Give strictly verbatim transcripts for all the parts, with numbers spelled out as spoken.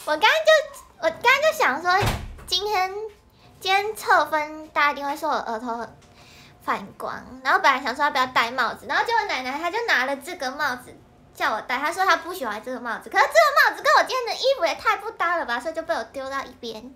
我刚刚就我刚刚就想说，今天今天测分，大家一定会说我额头反光，然后本来想说要不要戴帽子，然后结果奶奶她就拿了这个帽子叫我戴，她说她不喜欢这个帽子，可是这个帽子跟我今天的衣服也太不搭了吧，所以就被我丢到一边。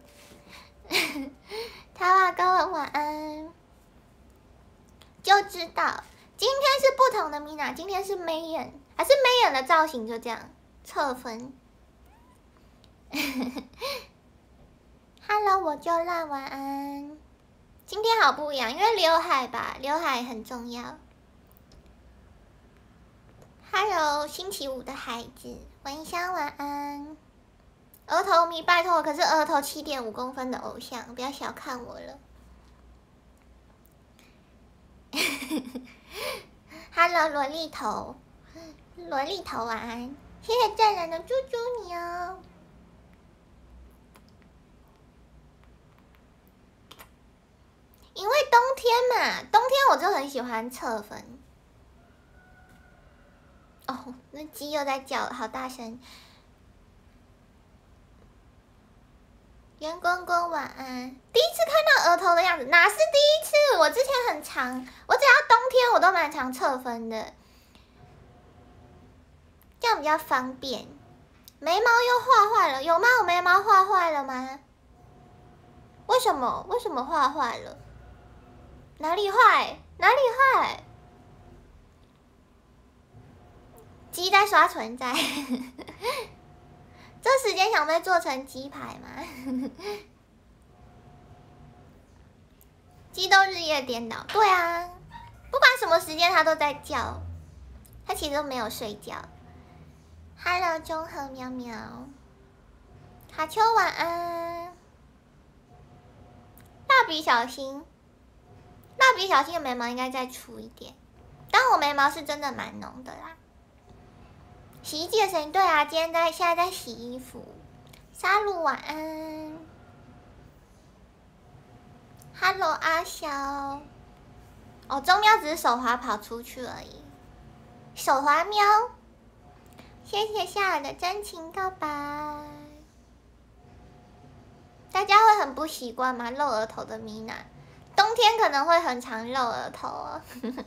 塔瓦哥文晚安，就知道今天是不同的米娜，今天是眉眼，还是眉眼的造型就这样测分。Hello， 我就烂晚安。今天好不一样，因为刘海吧，刘海很重要。Hello， 星期五的孩子，文香晚安。额头迷，拜托，可是额头七点五公分的偶像，不要小看我了。Hello， 萝莉头，萝莉头晚安，谢谢正人的猪猪你哦。因为冬天嘛，冬天我就很喜欢测分。哦，那鸡又在叫了，好大声。袁公公晚安。第一次看到额头的样子，哪是第一次？我之前很常，我只要冬天我都蛮常测分的，这样比较方便。眉毛又画坏了，有吗？我眉毛画坏了吗？为什么？为什么画坏了？哪里坏？哪里坏？鸡在刷存在。这时间想被做成鸡排吗？鸡都日夜颠倒，对啊，不管什么时间它都在叫，它其实都没有睡觉。Hello， 中和喵喵，卡丘晚安。蜡笔小新。蜡笔小新的眉毛应该再粗一点，但我眉毛是真的蛮浓的啦。洗衣机的声音，对啊，今天在现在在洗衣服。沙鲁晚安 ，Hello 阿肖。哦，钟喵只是手滑跑出去而已。手滑喵，谢谢夏尔的真情告白。大家会很不习惯吗？露额头的米娜。冬天可能会很常露额头哦。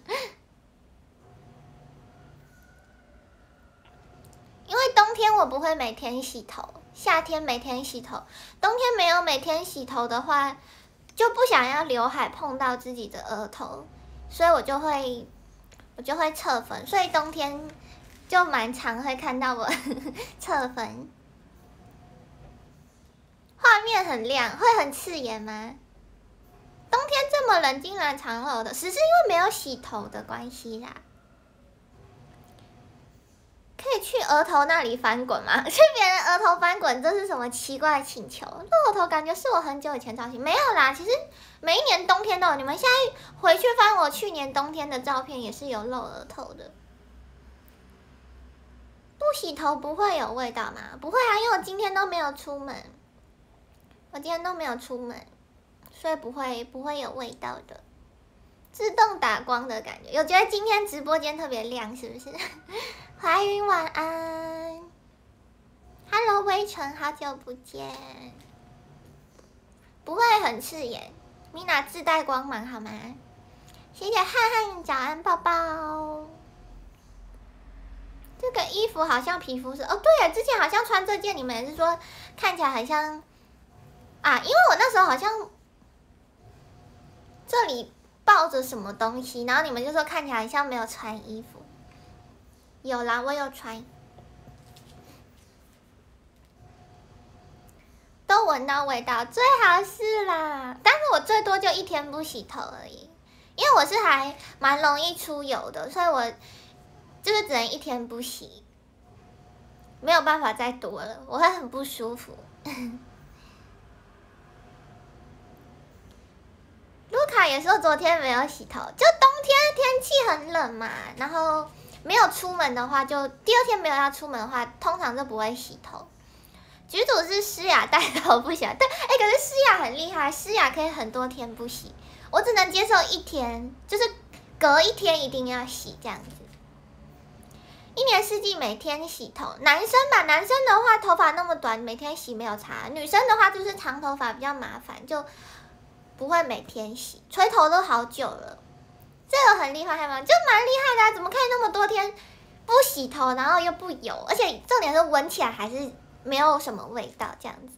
因为冬天我不会每天洗头，夏天每天洗头，冬天没有每天洗头的话，就不想要刘海碰到自己的额头，所以我就会我就会侧分，所以冬天就蛮常会看到我侧分。画面很亮，会很刺眼吗？冬天这么冷，竟然常露的，只是因为没有洗头的关系啦。可以去额头那里翻滚吗？去别人额头翻滚，这是什么奇怪的请求？露额头感觉是我很久以前造型，没有啦。其实每一年冬天都有，你们现在回去翻我去年冬天的照片，也是有露额头的。不洗头不会有味道吗？不会啊，因为我今天都没有出门，我今天都没有出门。所以不会不会有味道的，自动打光的感觉。有觉得今天直播间特别亮是不是？怀孕晚安 ，Hello 微尘，好久不见。不会很刺眼，米娜自带光芒好吗？谢谢汉汉早安抱抱。这个衣服好像皮肤是哦，对了，之前好像穿这件，你们也是说看起来很像啊，因为我那时候好像。这里抱着什么东西，然后你们就说看起来像没有穿衣服。有啦，我有穿，都闻到味道，最好是啦。但是我最多就一天不洗头而已，因为我是还蛮容易出油的，所以我就是只能一天不洗，没有办法再多了，我会很不舒服。卢卡也说昨天没有洗头，就冬天天气很冷嘛，然后没有出门的话，就第二天没有要出门的话，通常就不会洗头。局主是诗雅带头不洗，对，哎，可是诗雅很厉害，诗雅可以很多天不洗，我只能接受一天，就是隔一天一定要洗这样子。 一年四季每天洗头，男生吧，男生的话头发那么短，每天洗没有差。女生的话就是长头发比较麻烦，就不会每天洗，吹头都好久了。这个很厉害吗？就蛮厉害的啊，怎么可以那么多天不洗头，然后又不油，而且重点是闻起来还是没有什么味道这样子。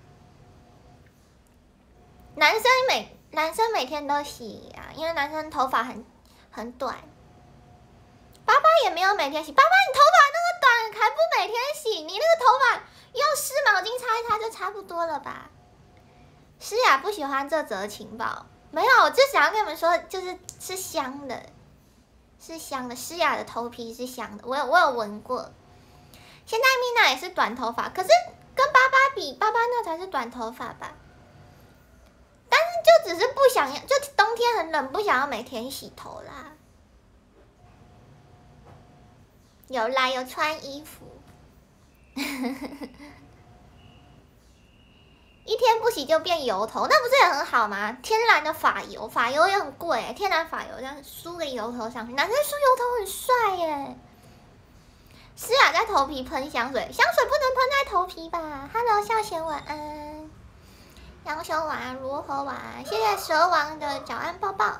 男生每男生每天都洗啊，因为男生头发很很短。爸爸也没有每天洗，爸爸你头发那么短还不每天洗，你那个头发用湿毛巾擦一擦就差不多了吧？诗雅不喜欢这则情报，没有，我就想要跟你们说，就是是香的，是香的。诗雅的头皮是香的，我有我有闻过。现在米娜也是短头发，可是跟爸爸比，爸爸那才是短头发吧？但是就只是不想要，就冬天很冷，不想要每天洗头啦。有啦，有穿衣服。一天不洗就变油头，那不是也很好吗？天然的发油，发油也很贵，天然发油这样梳个油头上去，男生梳油头很帅耶。诗雅在头皮喷香水，香水不能喷在头皮吧 ？Hello， 孝贤晚安，杨雄晚安，如何晚安？谢谢蛇王的早安抱抱。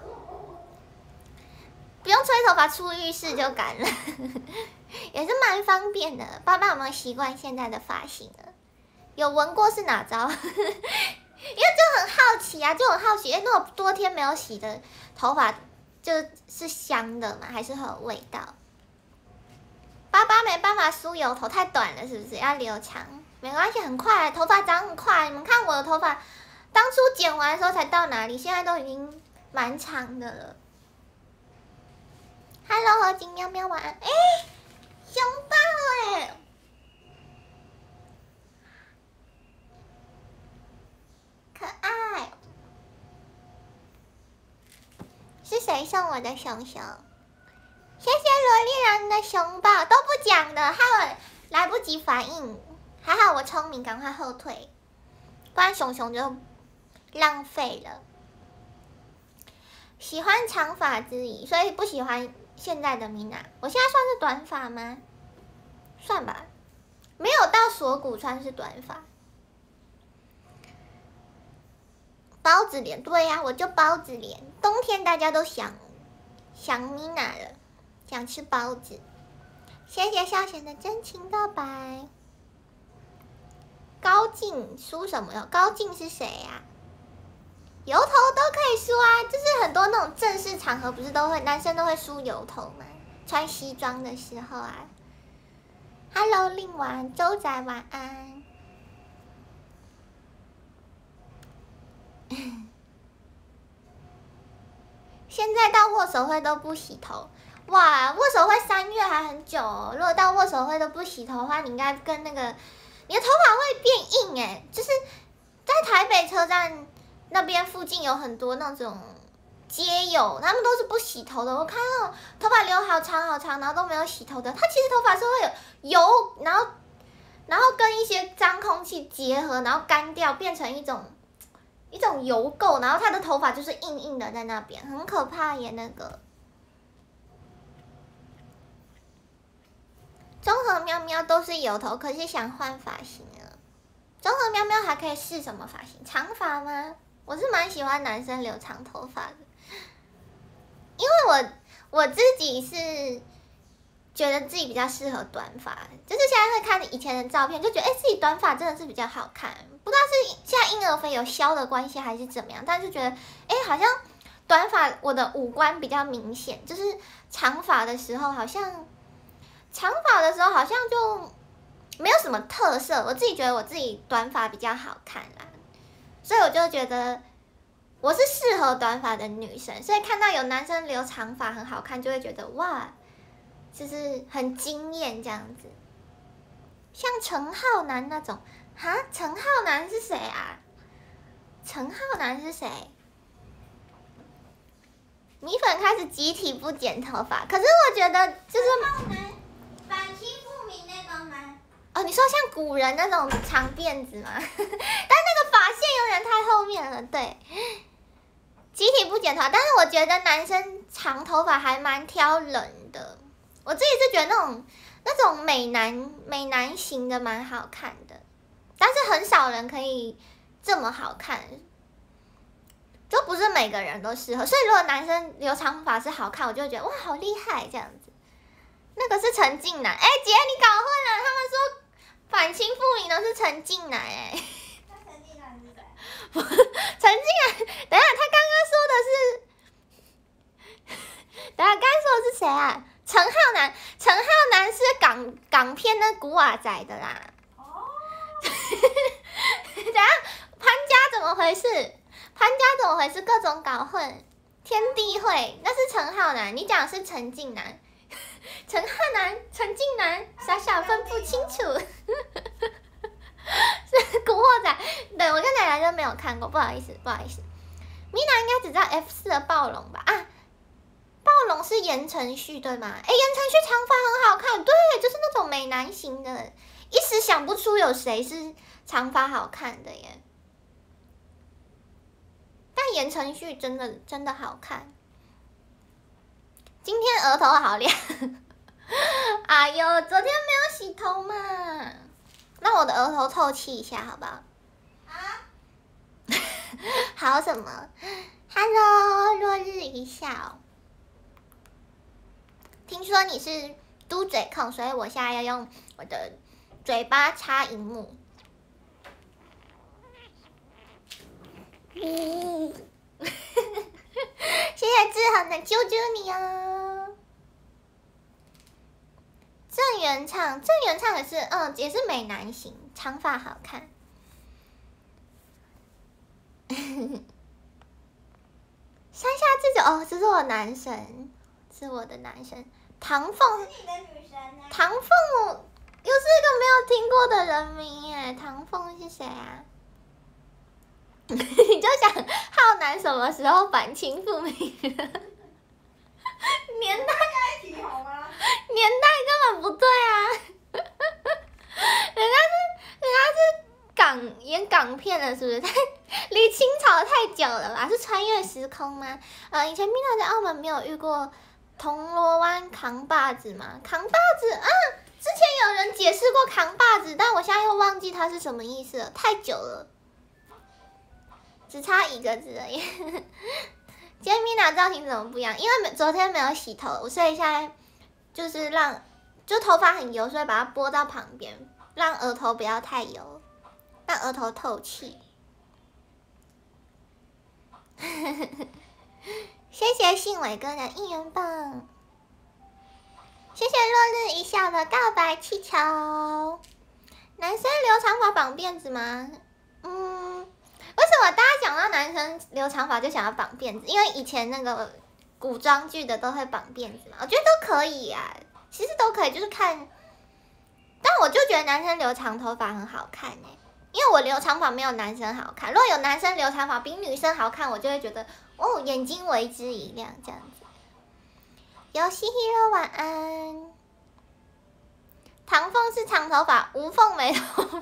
不用吹头发出浴室就干了，也是蛮方便的。爸爸有没有习惯现在的发型了？有闻过是哪招？因为就很好奇啊，就很好奇，哎，那么多天没有洗的头发，就是香的吗？还是很有味道？爸爸没办法梳油头，太短了，是不是？要留长，没关系，很快，头发长很快。你们看我的头发，当初剪完的时候才到哪里，现在都已经蛮长的了。Hello， 和金喵喵晚安。哎，熊抱哎，可爱。是谁送我的熊熊？谢谢萝莉人的熊抱，都不讲的，害我来不及反应。还好我聪明，赶快后退，不然熊熊就浪费了。喜欢长发之意，所以不喜欢现在的米娜。我现在算是短发吗？算吧，没有到锁骨算是短发。包子脸，对呀、啊，我就包子脸。冬天大家都想想米娜了，想吃包子。谢谢孝贤的真情告白。高进梳什么哟？高进是谁呀、啊？油头都可以梳啊，就是很多那种正式场合不是都会男生都会梳油头吗？穿西装的时候啊。Hello， 令晚，周仔晚安。现在到握手会都不洗头，哇！握手会三月还很久哦。如果到握手会都不洗头的话，你应该跟那个你的头发会变硬哎，就是在台北车站那边附近有很多那种街友，他们都是不洗头的。我看到头发留好长好长，然后都没有洗头的，他其实头发是会有油，然后然后跟一些脏空气结合，然后干掉，变成一种一种油垢，然后他的头发就是硬硬的在那边，很可怕耶。那个综合喵喵都是油头，可是想换发型了。综合喵喵还可以试什么发型？长发吗？我是蛮喜欢男生留长头发的，因为我我自己是觉得自己比较适合短发，就是现在会看以前的照片，就觉得哎、欸、自己短发真的是比较好看，不知道是现在婴儿肥有消的关系还是怎么样，但是觉得哎、欸、好像短发我的五官比较明显，就是长发的时候好像长发的时候好像就没有什么特色，我自己觉得我自己短发比较好看啦。所以我就觉得我是适合短发的女生，所以看到有男生留长发很好看，就会觉得哇，就是很惊艳这样子。像陈浩南那种，哈，陈浩南是谁啊？陈浩南是谁？米粉开始集体不剪头发，可是我觉得就是反清复明那个吗？ 哦，你说像古人那种长辫子吗？但那个发线有点太后面了，对。集体不剪头发，但是我觉得男生长头发还蛮挑人的。我自己是觉得那种那种美男美男型的蛮好看的，但是很少人可以这么好看，就不是每个人都适合。所以如果男生留长发是好看，我就会觉得哇好厉害这样子。那个是陈近南，哎、欸、姐你搞混了，他们说反清复明的是陈近南哎、欸。 那陈近南是谁？ 陈近南，等一下他刚刚说的是，等一下刚刚说的是谁啊？陈浩南，陈浩南是港港片那古惑仔的啦。哦。等一下潘家怎么回事？潘家怎么回事？各种搞混。天地会，那是陈浩南，你讲的是陈近南。陈浩南、陈近南，傻傻分不清楚。是古惑仔，对我跟奶奶就没有看过，不好意思，不好意思。米娜应该只知道 F 四的暴龙吧？啊，暴龙是言承旭对吗？哎，言承旭长发很好看，对，就是那种美男型的，一时想不出有谁是长发好看的耶。但言承旭真的真的好看。今天额头好亮，哎呦，昨天没有洗头嘛，让我的额头透气一下，好不好？ 啊？ 好什么 ？Hello， 落日一笑。听说你是嘟嘴控，所以我现在要用我的嘴巴插荧幕。嗯，谢谢志恒的啾啾你哦。郑元畅，郑元畅也是，嗯，也是美男型，长发好看。山下智久，哦，这是我男神，是我的男神。唐凤， 是你的女神啊。 唐凤，又是一个没有听过的人名耶。唐凤是谁啊？你就想浩南什么时候反清复明了？年代该提好吗？ 年代根本不对啊！人家是人家是港演港片的，是不是？太离清朝太久了吧？是穿越时空吗？呃，以前米娜在澳门没有遇过铜锣湾扛把子吗？扛把子啊，之前有人解释过扛把子，但我现在又忘记它是什么意思了，太久了，只差一个字而已。今天米娜造型怎么不一样？因为昨天没有洗头，所以现在就是让就头发很油，所以把它拨到旁边，让额头不要太油，让额头透气。谢谢信伟哥的应援棒，谢谢落日一笑的告白气球。男生留长发绑辫子吗？嗯，为什么大家讲到男生留长发就想要绑辫子？因为以前那个古装剧的都会绑辫子嘛，我觉得都可以啊，其实都可以，就是看。但我就觉得男生留长头发很好看哎、欸，因为我留长发没有男生好看。如果有男生留长发比女生好看，我就会觉得哦，眼睛为之一亮这样子。游戏 hero 晚安。唐凤是长头发，吴凤没头发。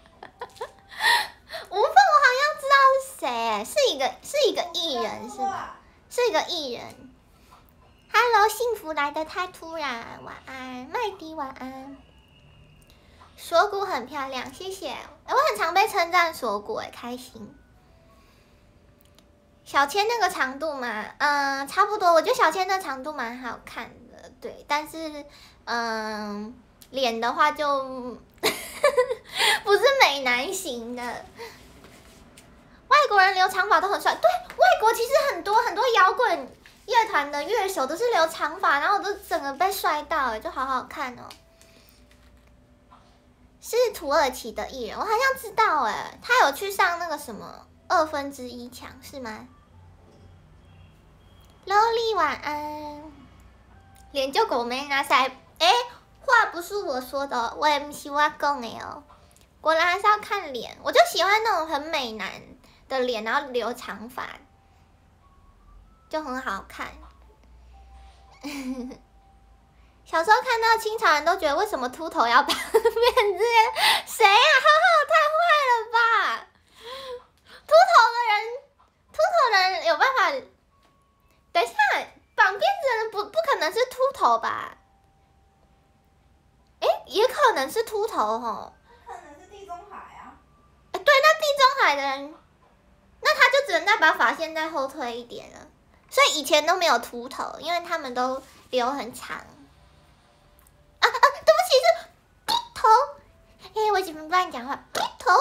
吴凤我好像知道是谁、欸，是一个是一个艺人是吧？是一个艺人。Hello， 幸福来得太突然，晚安，麦迪晚安。锁骨很漂亮，谢谢。我很常被称赞锁骨，哎，开心。小千那个长度嘛，嗯，差不多。我觉得小千那长度蛮好看的，对。但是，嗯，脸的话就不是美男型的。外国人留长发都很帅，对，外国其实很多很多摇滚乐团的乐手都是留长发，然后我都整个被帅到，就好好看哦。是土耳其的艺人，我好像知道哎，他有去上那个什么二分之一强是吗 ？Loli 晚安，脸就狗没拿塞，哎，话不是我说的，我也不是我讲的哦。果然还是要看脸，我就喜欢那种很美男的脸，然后留长发，就很好看。小时候看到清朝人都觉得为什么秃头要绑辫子？谁呀、啊？浩浩太坏了吧！秃头的人，秃头的人有办法？等一下，绑辫子的人不不可能是秃头吧？ 能是秃头吼， 可能是地中海啊。 哎，对，那地中海的人，那他就只能再把发线再后退一点了。所以以前都没有秃头，因为他们都留很长。啊啊，对不起，是秃头。哎，我怎么乱讲话？秃头。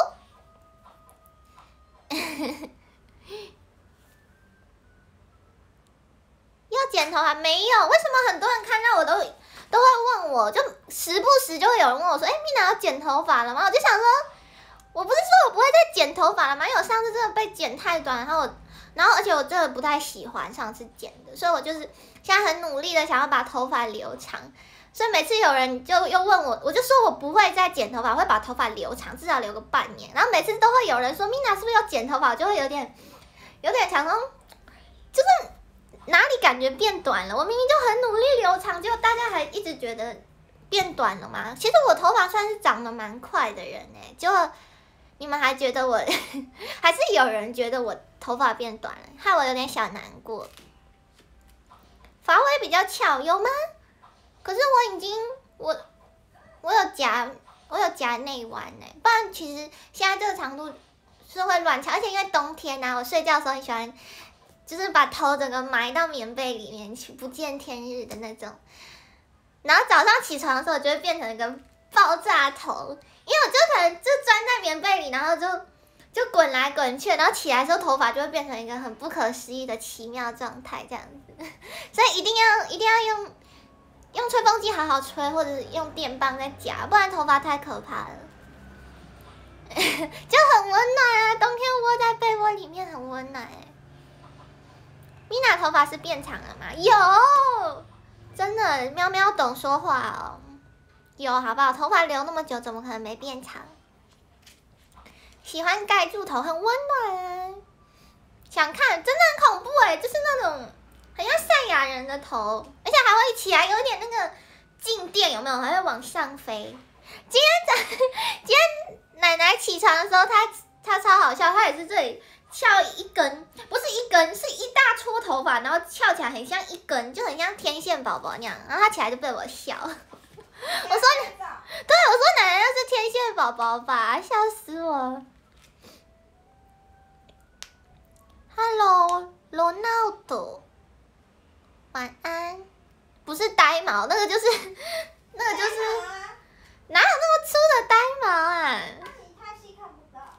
要剪头发没有？为什么很多人看到我都都会问我，就时不时就会有人问我说：“哎，米娜要剪头发了吗？”我就想说，我不是说我不会再剪头发了吗？因为我上次真的被剪太短，然后我，然后而且我真的不太喜欢上次剪的，所以我就是现在很努力的想要把头发留长。所以每次有人就又问我，我就说我不会再剪头发，我会把头发留长，至少留个半年。然后每次都会有人说米娜是不是要剪头发，我就会有点有点想说，就是哪里感觉变短了？我明明就很努力留长，结果大家还一直觉得变短了嘛。其实我头发算是长得蛮快的人哎、欸，结果你们还觉得我，还是有人觉得我头发变短了，害我有点小难过。发尾比较翘，有吗？可是我已经我我有夹我有夹内弯哎，不然其实现在这个长度是会乱翘，而且因为冬天啊，我睡觉的时候很喜欢，就是把头整个埋到棉被里面去，不见天日的那种。然后早上起床的时候，就会变成一个爆炸头，因为我就可能就钻在棉被里，然后就就滚来滚去，然后起来的时候头发就会变成一个很不可思议的奇妙状态这样子。所以一定要一定要用。用吹风机好好吹，或者是用电棒在夹，不然头发太可怕了。就很温暖啊，冬天窝在被窝里面很温暖哎。米娜头发是变长了吗？有，真的，喵喵懂说话哦。有好不好？头发留那么久，怎么可能没变长？喜欢盖住头，很温暖啊。想看，真的很恐怖哎，就是那种。很像赛亚人的头，而且还会起来有点那个静电，有没有？还会往上飞。今天早，今天奶奶起床的时候，她她超好笑，她也是这里翘一根，不是一根，是一大撮头发，然后翘起来很像一根，就很像天线宝宝那样。然后她起来就被我笑，我说，对，我说奶奶那是天线宝宝吧，笑死我。Hello, Ronaldo。晚安，不是呆毛，那个就是，那个就是，哪有那么粗的呆毛啊？ 那你太细看不到。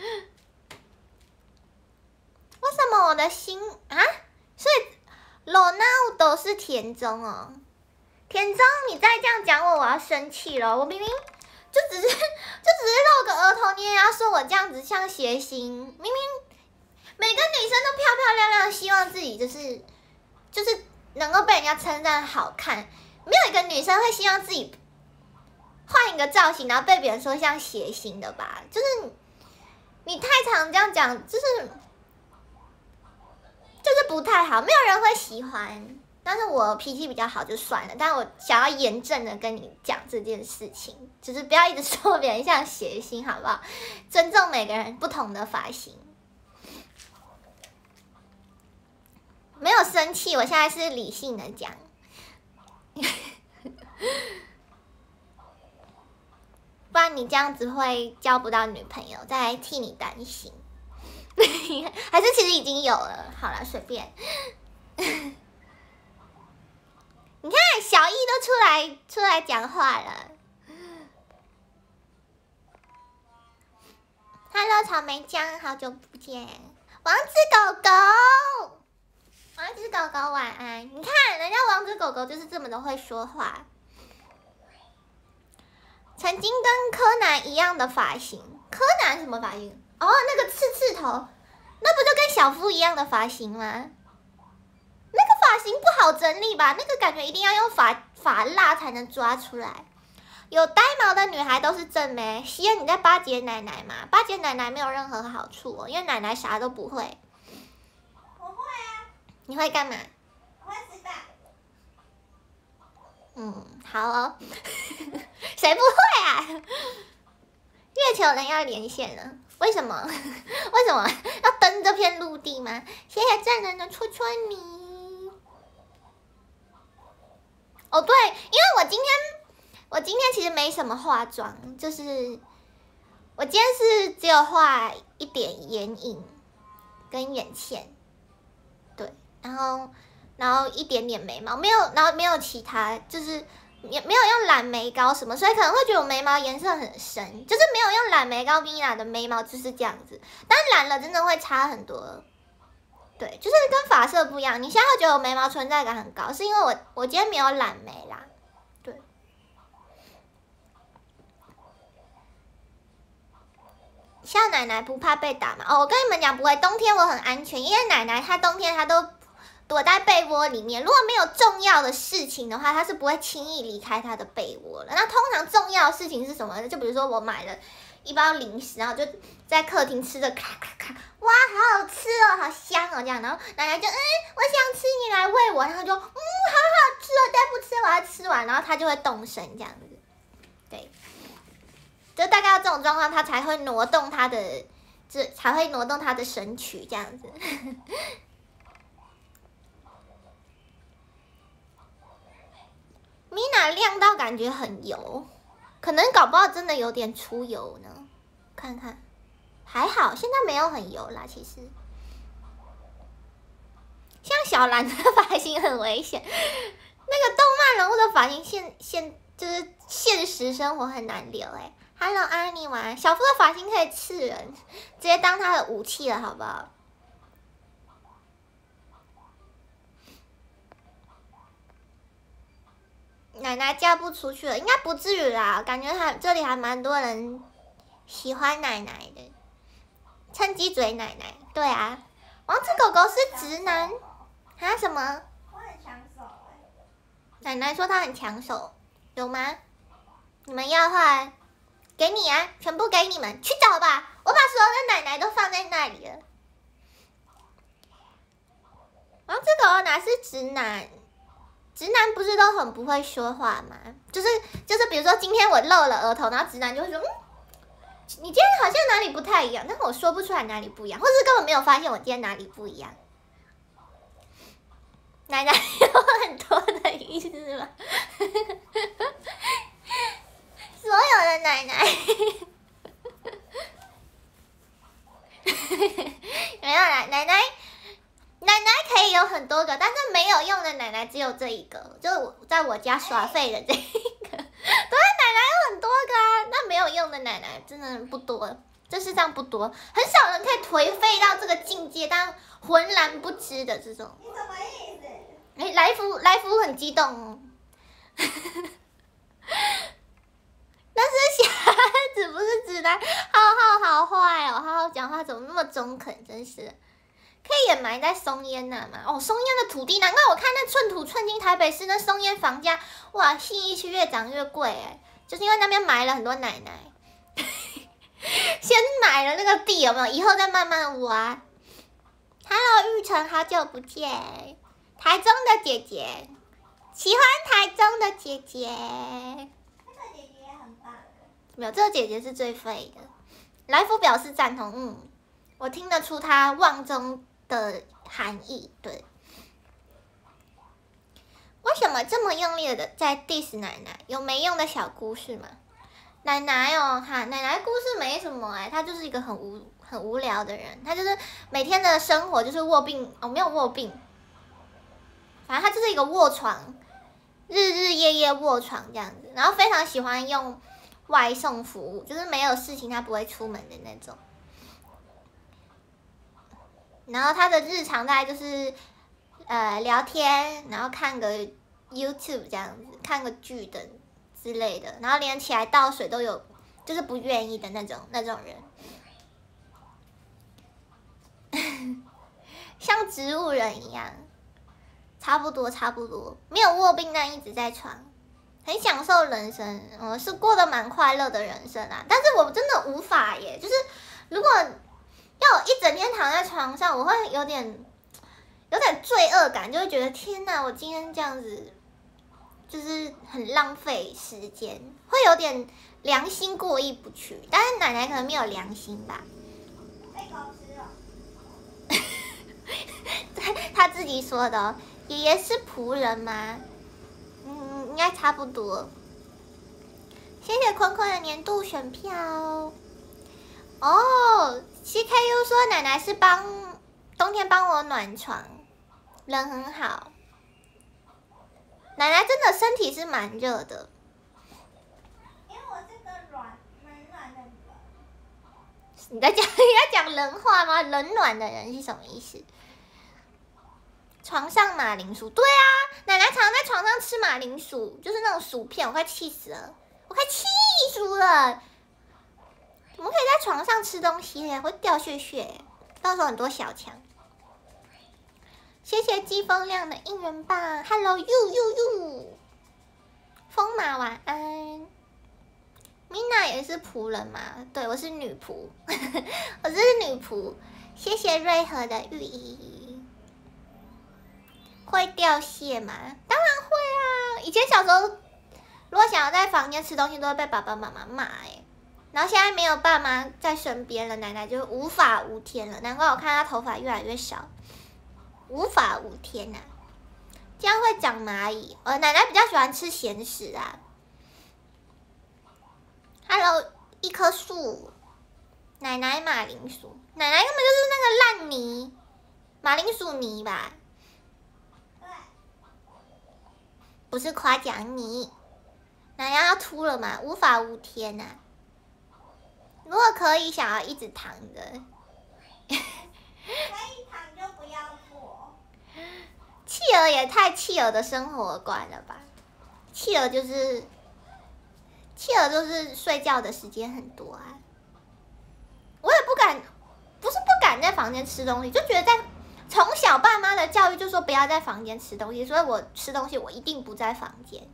为什么我的心啊？所以 Ronaldo 是田中哦，田中，你再这样讲我，我要生气了。我明明就只是就只是露个额头，你也要说我这样子像谐星？明明每个女生都漂漂亮亮，希望自己就是就是。能够被人家称赞好看，没有一个女生会希望自己换一个造型，然后被别人说像谐星的吧？就是你太常这样讲，就是就是不太好，没有人会喜欢。但是我脾气比较好就算了，但是我想要严正的跟你讲这件事情，就是不要一直说别人像谐星，好不好？尊重每个人不同的发型。没有生气，我现在是理性的讲，不然你这样子会交不到女朋友，再来替你担心。还是其实已经有了，好了，随便。你看小易都出来出来讲话了。Hello， 草莓酱，好久不见，王子狗狗。王子狗狗晚安，你看人家王子狗狗就是这么的会说话。曾经跟柯南一样的发型，柯南什么发型？哦，那个刺刺头，那不就跟小夫一样的发型吗？那个发型不好整理吧？那个感觉一定要用发发蜡才能抓出来。有呆毛的女孩都是正妹。希恩，你在巴结奶奶吗？巴结奶奶没有任何好处哦，因为奶奶啥都不会。你会干嘛？ 我会吃饭。 嗯，好哦。谁不会啊？月球人要连线了，为什么？为什么要登这片陆地吗？谢谢证人的戳戳你。哦，对，因为我今天我今天其实没什么化妆，就是我今天是只有画一点眼影跟眼线，对，然后然后一点点眉毛，没有，然后没有其他，就是也没有用蓝眉膏什么，所以可能会觉得我眉毛颜色很深，就是没有用蓝眉膏 Mina 的眉毛就是这样子，但染了真的会差很多。对，就是跟发色不一样。你现在会觉得我眉毛存在感很高，是因为我我今天没有染眉啦。对。笑奶奶不怕被打吗？哦，我跟你们讲不会，冬天我很安全，因为奶奶她冬天她都躲在被窝里面。如果没有重要的事情的话，她是不会轻易离开她的被窝了。那通常重要的事情是什么呢？就比如说我买了一包零食，然后就在客厅吃的咔咔咔，哇，好好吃哦，好香哦，这样，然后奶奶就嗯，我想吃，你来喂我，然后就嗯，好好吃哦，再不吃我要吃完，然后她就会动身这样子，对，就大概要这种状况，她才会挪动她的，这才会挪动她的身躯这样子。Mina 亮到感觉很油，可能搞不好真的有点出油呢。看看，还好，现在没有很油啦。其实，像小兰的发型很危险，那个动漫人物的发型现现就是现实生活很难留哎、欸。Hello， 安妮晚安。小夫的发型可以刺人，直接当他的武器了，好不好？奶奶嫁不出去了，应该不至于啦，感觉还这里还蛮多人喜欢奶奶的，趁机追奶奶。对啊，王子狗狗是直男啊？什么？ 我很抢手哎。 奶奶说她很抢手，有吗？你们要的话，给你啊，全部给你们，去找吧。我把所有的奶奶都放在那里了。王子狗狗哪是直男？直男不是都很不会说话吗？就是就是，比如说今天我露了额头，然后直男就会说，嗯，你今天好像哪里不太一样，但是我说不出来哪里不一样，或是根本没有发现我今天哪里不一样。奶奶有很多的意思吗？所有的奶奶，没有啦，奶奶。奶奶可以有很多个，但是没有用的奶奶只有这一个，就是我在我家耍废的这一个。对，奶奶有很多个啊，那没有用的奶奶真的不多，这世上不多，很少人可以颓废到这个境界，但浑然不知的这种。 你什么意思？ 哎，来福来福很激动哦。但是小孩子不是直男，浩浩好坏哦，浩浩讲话怎么那么中肯，真是。可以掩埋在松烟那嘛？哦，松烟的土地，难怪我看那寸土寸金，台北市那松烟房价，哇，信义区越涨越贵哎，就是因为那边埋了很多奶奶，先买了那个地有没有？以后再慢慢挖。Hello， 玉成，好久不见，台中的姐姐，喜欢台中的姐姐。 那个姐姐也很棒。 没有，这个姐姐是最废的。来福表示赞同，嗯，我听得出她望中的含义，对。为什么这么用力的在 diss 奶奶？有没用的小故事吗？奶奶哦，哈，奶奶故事没什么哎、欸，她就是一个很无很无聊的人，她就是每天的生活就是卧病哦，没有卧病，反正她就是一个卧床，日日夜夜卧床这样子，然后非常喜欢用外送服务，就是没有事情她不会出门的那种。然后他的日常大概就是呃聊天，然后看个 YouTube 这样子，看个剧的之类的，然后连起来倒水都有，就是不愿意的那种那种人，像植物人一样，差不多差不多，没有卧病但一直在床，很享受人生，呃，是过得蛮快乐的人生啊。但是我真的无法耶，就是如果要我一整天躺在床上，我会有点有点罪恶感，就会觉得天哪，我今天这样子就是很浪费时间，会有点良心过意不去。但是奶奶可能没有良心吧。 被狗吃了。 对，他自己说的哦。爷爷是仆人吗？嗯，应该差不多。 谢谢坤坤的年度选票。哦 ，C K U 说奶奶是帮冬天帮我暖床，人很好。奶奶真的身体是蛮热的。 因为我这个软蛮软的人。 你在讲你在讲人话吗？冷暖的人是什么意思？床上马铃薯，对啊，奶奶常常在床上吃马铃薯，就是那种薯片，我快气死了，我快气死了！怎么可以在床上吃东西呢？会掉屑屑，到时候很多小强。谢谢季风亮的应援棒 ，Hello you you you， 风马晚安。Mina 也是仆人嘛？对，我是女仆，我是女仆。谢谢瑞和的寓意。会掉屑吗？当然会啊！以前小时候，如果想要在房间吃东西，都会被爸爸妈妈骂哎。然后现在没有爸妈在身边了，奶奶就无法无天了。难怪我看她头发越来越少，无法无天呐、啊。这样会长蚂蚁。呃，奶奶比较喜欢吃咸食啊。Hello， 一棵树，奶奶马铃薯，奶奶根本就是那个烂泥，马铃薯泥吧？ 对。 不是夸奖你，奶奶要秃了嘛，无法无天呐、啊。如果可以，想要一直躺着。 可以躺就不要坐。 企鹅也太企鹅的生活观了吧？企鹅就是。企鹅就是睡觉的时间很多啊，我也不敢，不是不敢在房间吃东西，就觉得在从小爸妈的教育就说不要在房间吃东西，所以我吃东西我一定不在房间。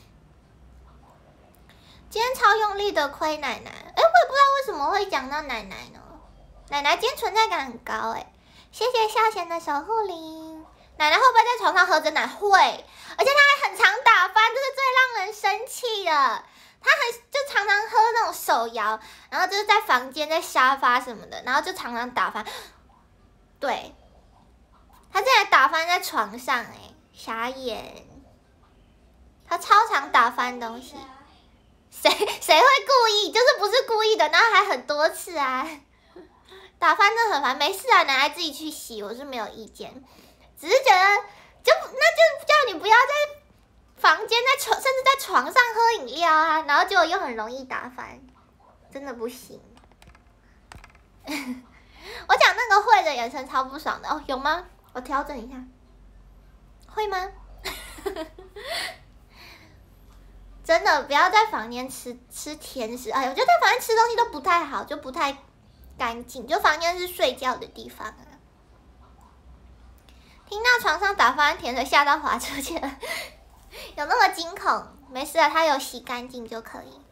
今天超用力的亏奶奶，哎，我也不知道为什么会讲到奶奶呢？奶奶今天存在感很高哎，谢谢孝贤的守护灵。奶奶会不会在床上喝真奶？会，而且她还很常打翻，这是最让人生气的。他很就常常喝那种手摇，然后就是在房间、在沙发什么的，然后就常常打翻。对，他竟然打翻在床上、欸，哎，傻眼！他超常打翻东西，谁谁会故意？就是不是故意的，然后还很多次啊！打翻真的很烦，没事啊，奶奶自己去洗，我是没有意见，只是觉得就那就叫你不要再。房间在床，甚至在床上喝饮料啊，然后结果又很容易打翻，真的不行。我讲那个会的眼神超不爽的哦，有吗？我调整一下，会吗？真的不要在房间吃吃甜食，哎，我觉得在房间吃东西都不太好，就不太干净，就房间是睡觉的地方啊。听到床上打翻甜水，吓到滑出去了。有那么惊恐？没事啊，他有洗干净就可以。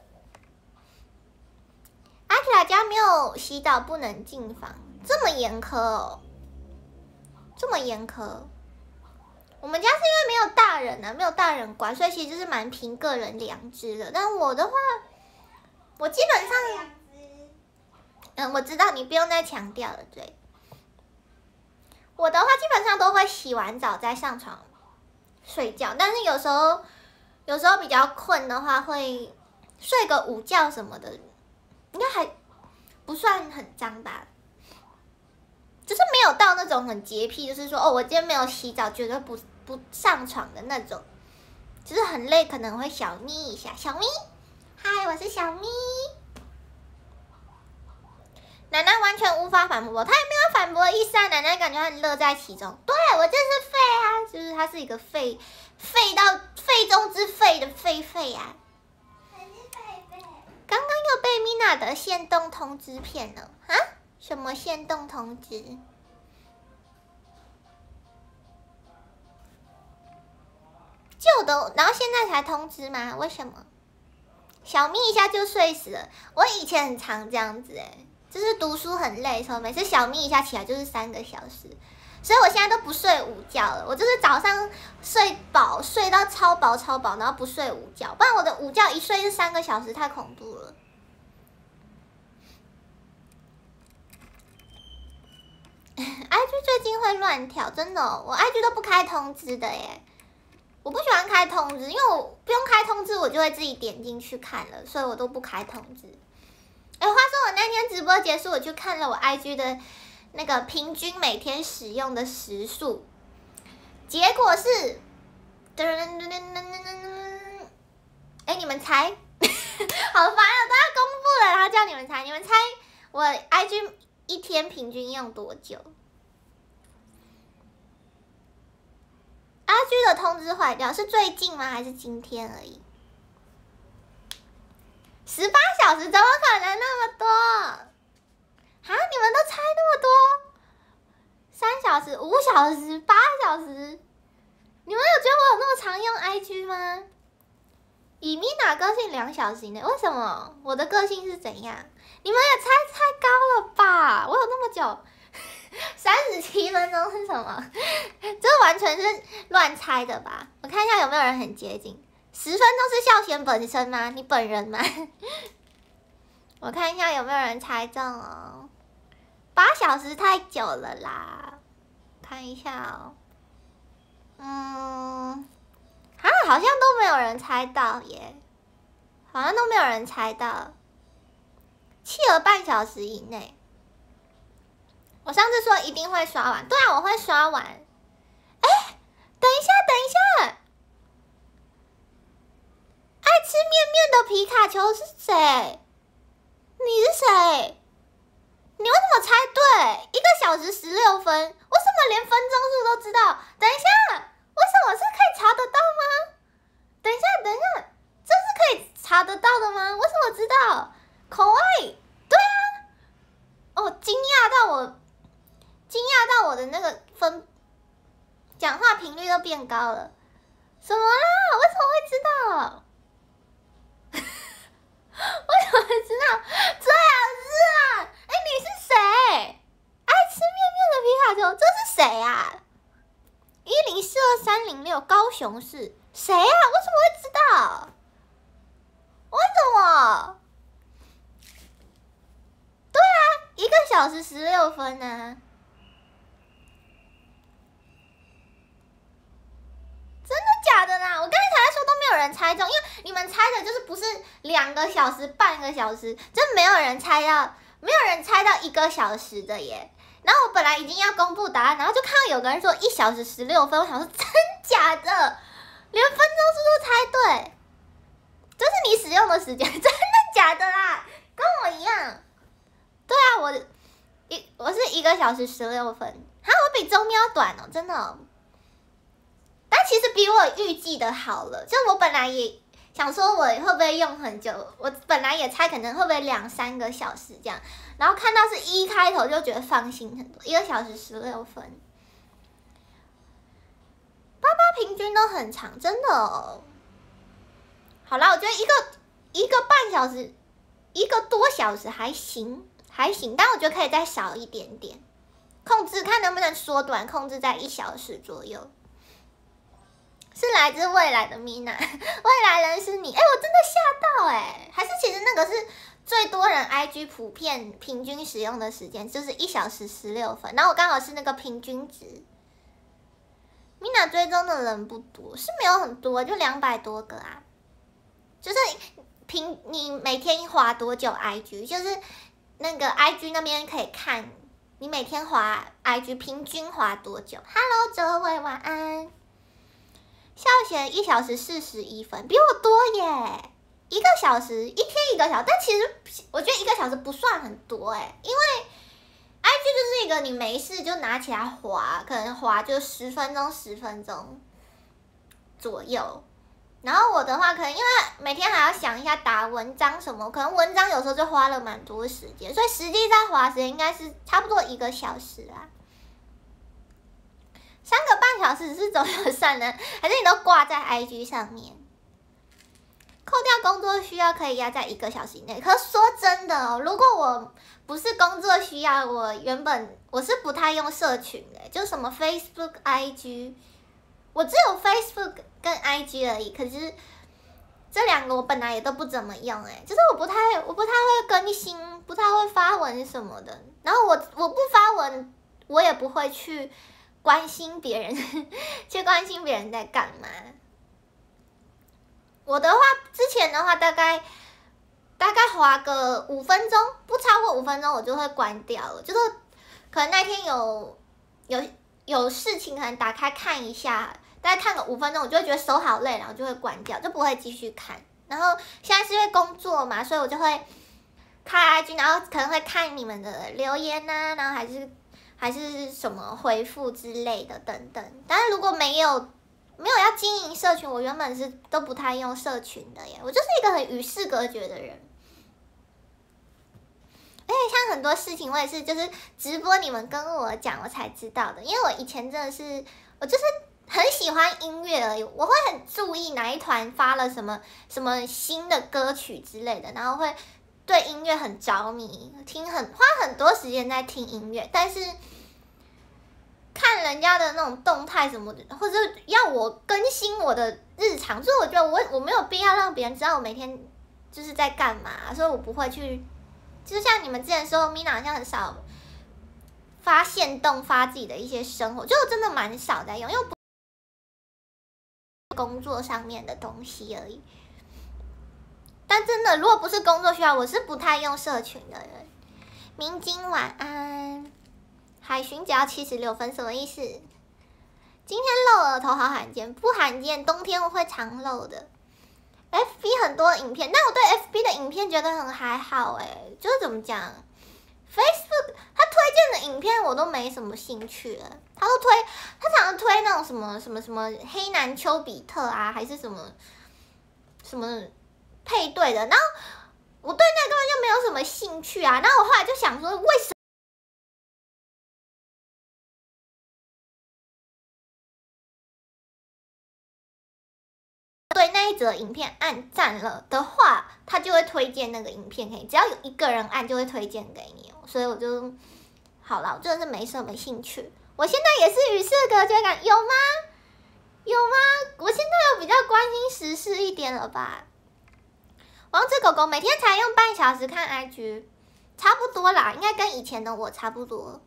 阿提拉家没有洗澡不能进房，这么严苛哦，这么严苛。我们家是因为没有大人啊，没有大人管，所以其实就是蛮凭个人良知的。但我的话，我基本上，嗯，我知道你不用再强调了，对。我的话基本上都会洗完澡再上床。睡觉，但是有时候有时候比较困的话，会睡个午觉什么的，应该还不算很脏吧。就是没有到那种很洁癖，就是说哦，我今天没有洗澡，绝对不不上床的那种。就是很累，可能会小眯一下。小咪，嗨，我是小咪。奶奶完全无法反驳，她也没有反驳的意思啊。奶奶感觉很乐在其中。对，我就是废啊，就是她是一个废，废到废中之废的废废啊。刚刚又被 Mina 的限动通知骗了啊？什么限动通知？旧的，然后现在才通知吗？为什么？小咪一下就睡死了。我以前很常这样子哎、欸。就是读书很累的时候，每次小咪一下起来就是三个小时，所以我现在都不睡午觉了。我就是早上睡饱，睡到超饱超饱，然后不睡午觉，不然我的午觉一睡是三个小时，太恐怖了。I G 最近会乱跳，真的、哦，我 I G 都不开通知的耶。 我不喜欢开通知，因为我不用开通知，我就会自己点进去看了，所以我都不开通知。哎，话说我那天直播结束，我去看了我 I G 的那个平均每天使用的时数，结果是，噔噔噔噔噔噔噔，哎，你们猜？好烦啊，都要公布了，然后叫你们猜，你们猜我 I G 一天平均用多久 ？I G 的通知坏掉是最近吗？还是今天而已？十八小时怎么可能那么多？啊，你们都猜那么多？三小时、五小时、八小时，你们有觉得我有那么常用 I G 吗？以 Mina 个性两小时以内，为什么？我的个性是怎样？你们也猜太高了吧？我有那么久？三十七分钟是什么？这完全是乱猜的吧？我看一下有没有人很接近。十分钟是孝贤本身吗？你本人吗？我看一下有没有人猜中哦。八小时太久了啦，看一下哦。嗯，啊，好像都没有人猜到耶，好像都没有人猜到。企鹅半小时以内。我上次说一定会刷完，对啊，我会刷完。哎，等一下，等一下。爱吃面面的皮卡丘是谁？你是谁？你为什么猜对？一个小时十六分，为什么连分钟数都知道？等一下，为什么是可以查得到吗？等一下，等一下，这是可以查得到的吗？为什么知道？口味，对啊。哦，惊讶到我，惊讶到我的那个分，讲话频率都变高了。什么啦？为什么会知道？为什么会知道？最好是啊！哎，你是谁？爱吃面面的皮卡丘，这是谁啊？一零四二三零六，高雄市，谁啊？为什么会知道？为什么？对啊，一个小时十六分呢、啊。真的假的啦？我刚才才说都没有人猜中，因为你们猜的就是不是两个小时、半个小时，真没有人猜到，没有人猜到一个小时的耶。然后我本来已经要公布答案，然后就看到有个人说一小时十六分，我想说真假的，连分钟数都猜对，这是你使用的时间，真的假的啦？跟我一样。对啊，我一我是一个小时十六分，哈，我比周喵短哦，真的哦。但其实比我预计的好了，就我本来也想说我会不会用很久，我本来也猜可能会不会两三个小时这样，然后看到是一开头就觉得放心很多，一个小时十六分，爸爸平均都很长，真的哦。好啦，我觉得一个一个半小时，一个多小时还行还行，但我觉得可以再少一点点，控制看能不能缩短，控制在一小时左右。是来自未来的 Mina， 未来人是你，哎、欸，我真的吓到哎、欸！还是其实那个是最多人 I G 普遍平均使用的时间，就是一小时十六分，然后我刚好是那个平均值。Mina 追踪的人不多，是没有很多，就两百多个啊。就是平你每天滑多久 I G， 就是那个 I G 那边可以看你每天滑 I G 平均滑多久。Hello， 哲伟，晚安。孝贤一小时四十一分，比我多耶！一个小时，一天一个小时，但其实我觉得一个小时不算很多哎，因为 I G 就是一个你没事就拿起来滑，可能滑就十分钟、十分钟左右。然后我的话，可能因为每天还要想一下打文章什么，可能文章有时候就花了蛮多时间，所以实际在滑时间应该是差不多一个小时啊。三个半小时是怎么算呢？还是你都挂在 I G 上面？扣掉工作需要可以压在一个小时以内。可是说真的哦，如果我不是工作需要，我原本我是不太用社群的，就什么 Facebook、I G， 我只有 Facebook 跟 I G 而已。可是这两个我本来也都不怎么用，哎，就是我不太我不太会更新，不太会发文什么的。然后我我不发文，我也不会去关心别人，去关心别人在干嘛。 我的话，之前的话大概大概滑个五分钟，不超过五分钟我就会关掉了。就是可能那天有有有事情，可能打开看一下，大概看个五分钟，我就会觉得手好累，然后就会关掉，就不会继续看。然后现在是因为工作嘛，所以我就会开 I G， 然后可能会看你们的留言呐、啊，然后还是还是什么回复之类的等等。但是如果没有没有要经营社群，我原本是都不太用社群的耶，我就是一个很与世隔绝的人。而且像很多事情，我也是就是直播你们跟我讲，我才知道的。因为我以前真的是，我就是很喜欢音乐而已，我会很注意哪一团发了什么什么新的歌曲之类的，然后会对音乐很着迷，听很花很多时间在听音乐，但是看人家的那种动态什么的，或者要我更新我的日常，所以我觉得我我没有必要让别人知道我每天就是在干嘛，所以我不会去。就像你们之前说 ，Mina 好像很少发现动发自己的一些生活，就真的蛮少在用，因为工作上面的东西而已。但真的，如果不是工作需要，我是不太用社群的人。明金晚安，海巡只要七十六分，什么意思？今天露额头好罕见，不罕见，冬天我会常露的。F B 很多影片，但我对 F B 的影片觉得很还好哎，就是怎么讲 ，Facebook 他推荐的影片我都没什么兴趣了，他都推，他常常推那种什么什么什么黑男丘比特啊，还是什么什么配对的，然后我对那根本就没有什么兴趣啊，然后我后来就想说，为什么？对那一则影片按赞了的话，他就会推荐那个影片给你。只要有一个人按，就会推荐给你哦。所以我就好了，我真的是没什么兴趣。我现在也是与世隔绝感，有吗？有吗？我现在有比较关心时事一点了吧？王子狗狗每天才用半小时看 I G， 差不多啦，应该跟以前的我差不多。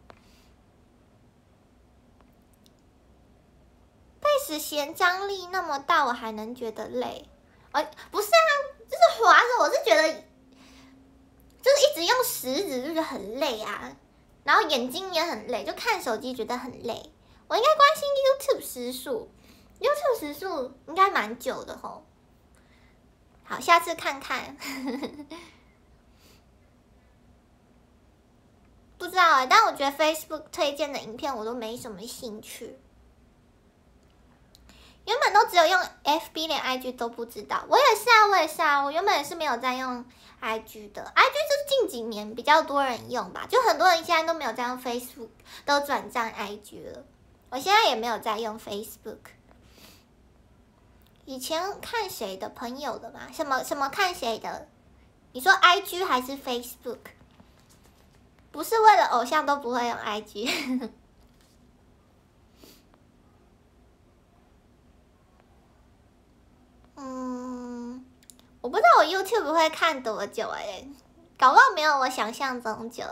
贝斯嫌张力那么大，我还能觉得累？呃，不是啊，就是滑着，我是觉得就是一直用食指，就是很累啊，然后眼睛也很累，就看手机觉得很累。我应该关心 YouTube 时数 ，YouTube 时数应该蛮久的吼。好，下次看看。不知道哎、欸，但我觉得 Facebook 推荐的影片我都没什么兴趣。原本都只有用 F B， 连 I G 都不知道。我也是啊，我也是啊，我原本也是没有在用 I G 的。I G 是近几年比较多人用吧，就很多人现在都没有在用 Facebook， 都转战 I G 了。我现在也没有在用 Facebook。以前看谁的朋友的嘛？什么什么看谁的？你说 I G 还是 Facebook？ 不是为了偶像都不会用 I G。嗯，我不知道我 YouTube 会看多久哎、欸，搞不好没有我想象中久。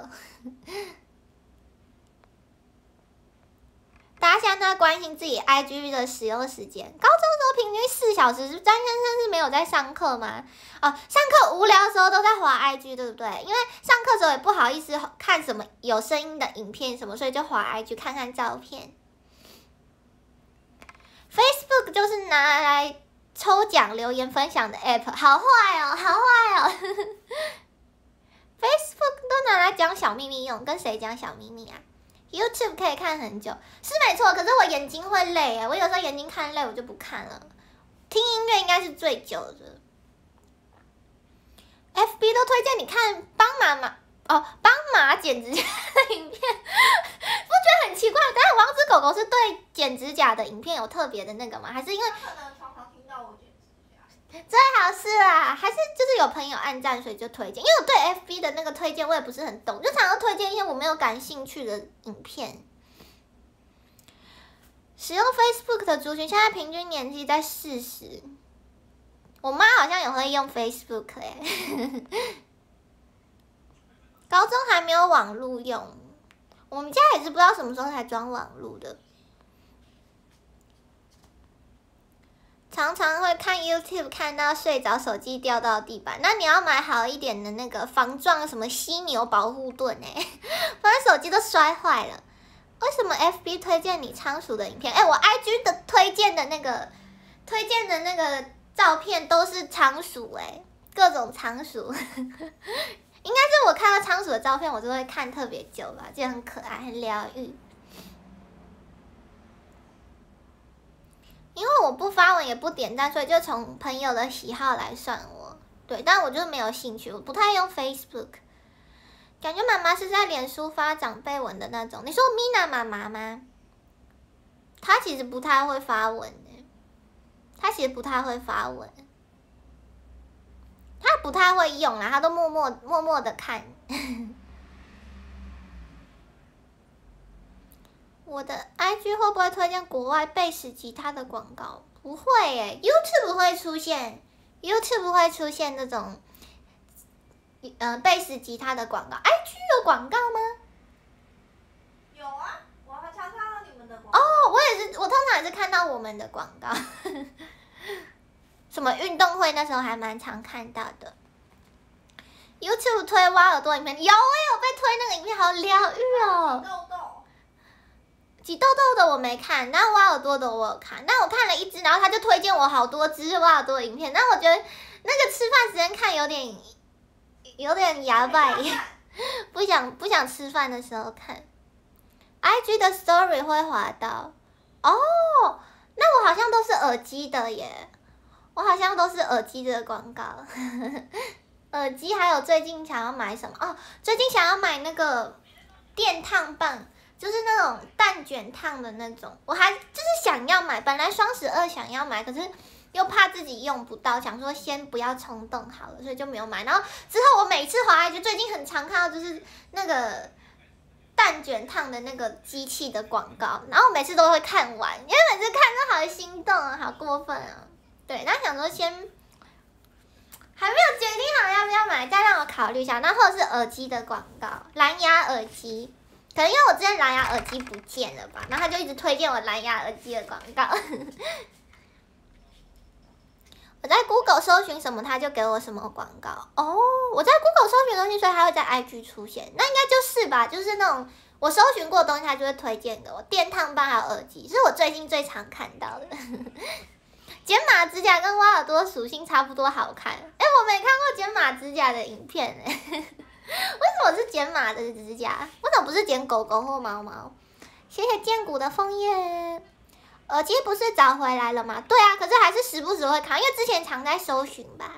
大家现在都在关心自己 I G 的使用时间，高中的时候平均四小时，詹先生是没有在上课吗？哦，上课无聊的时候都在滑 I G， 对不对？因为上课的时候也不好意思看什么有声音的影片什么，所以就滑 I G 看看照片。Facebook 就是拿来抽奖留言分享的 app， 好坏哦，好坏哦。Facebook 都拿来讲小秘密用，跟谁讲小秘密啊 ？YouTube 可以看很久，是没错，可是我眼睛会累哎，我有时候眼睛看累，我就不看了。听音乐应该是最久的。F B 都推荐你看帮妈妈哦，帮马剪指甲的影片，不觉得很奇怪？但是王子狗狗是对剪指甲的影片有特别的那个吗？还是因为可能常常听到我剪指甲。 最好是啦，还是就是有朋友按赞，所以就推荐。因为我对 F B 的那个推荐我也不是很懂，就常常推荐一些我没有感兴趣的影片。使用 Facebook 的族群现在平均年纪在四十，我妈好像也会用 Facebook 哎、欸。高中还没有网路用，我们家也是不知道什么时候才装网路的。 常常会看 YouTube 看到睡着，手机掉到地板。那你要买好一点的那个防撞什么犀牛保护盾哎，不然手机都摔坏了。为什么 F B 推荐你仓鼠的影片？哎，我 I G 的推荐的那个推荐的那个照片都是仓鼠哎，各种仓鼠。应该是我看到仓鼠的照片，我就会看特别久吧，就很可爱，很疗愈。因为我不发文也不点赞，所以就从朋友的喜好来算我。对，但我就是没有兴趣，我不太用 Facebook。感觉妈妈是在脸书发长辈文的那种。你说 Mina 妈妈吗？她其实不太会发文诶，她其实不太会发文，她不太会用啊，她都默默默默的看。我的 I G 会不会推荐国外贝斯吉他的广告？不会耶 ，YouTube 会出现 ，YouTube 会出现那种，呃，贝斯吉他的广告。I G 有广告吗？ 有啊，我还常看到你们的广告。 哦，我也是，我通常也是看到我们的广告。什么运动会那时候还蛮常看到的。YouTube 推挖耳朵影片，有，我有被推那个影片，好疗愈哦。 豆豆。 挤痘痘的我没看，然后挖耳朵的我有看，但我看了一支，然后他就推荐我好多支挖耳朵的影片，但我觉得那个吃饭时间看有点有点哑巴，不想不想吃饭的时候看。I G 的 Story 会滑到，哦，那我好像都是耳机的耶，我好像都是耳机的广告。耳机还有最近想要买什么？哦，最近想要买那个电烫棒。就是那种蛋卷烫的那种，我还就是想要买，本来双十二想要买，可是又怕自己用不到，想说先不要冲动好了，所以就没有买。然后之后我每次滑 I G，最近很常看到就是那个蛋卷烫的那个机器的广告，然后我每次都会看完，因为每次看都好心动啊，好过分啊。对，然后想说先还没有决定好要不要买，再让我考虑一下。然后或者是耳机的广告，蓝牙耳机。可能因为我之前蓝牙耳机不见了吧，然后他就一直推荐我蓝牙耳机的广告。我在 Google 搜寻什么，他就给我什么广告。哦，我在 Google 搜寻东西，所以它会在 I G 出现，那应该就是吧，就是那种我搜寻过的东西，他就会推荐给我。电烫棒还有耳机，是我最近最常看到的。剪马指甲跟挖耳朵属性差不多好看。哎，我没看过剪马指甲的影片哎。为什么是剪马的指甲？为什么不是剪狗狗或猫猫？谢谢剑骨的枫叶。耳机不是找回来了吗？对啊，可是还是时不时会看，因为之前常在搜寻吧。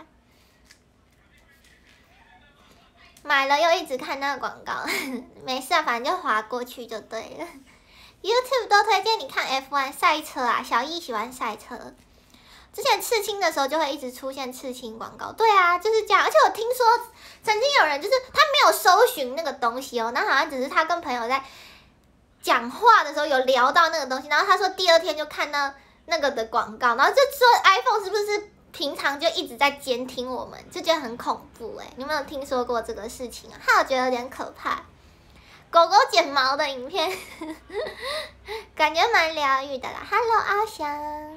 买了又一直看那个广告，没事啊，反正就滑过去就对了。YouTube 都推荐你看 F 一 赛车啊，小易喜欢赛车。之前刺青的时候就会一直出现刺青广告，对啊，就是这样。而且我听说曾经有人就是他没有搜寻那个东西哦，那好像只是他跟朋友在讲话的时候有聊到那个东西，然后他说第二天就看到那个的广告，然后就说 iPhone 是不是平常就一直在监听我们，就觉得很恐怖哎。你有没有听说过这个事情啊？哈，我觉得有点可怕。狗狗剪毛的影片，感觉蛮疗愈的啦。Hello 阿翔。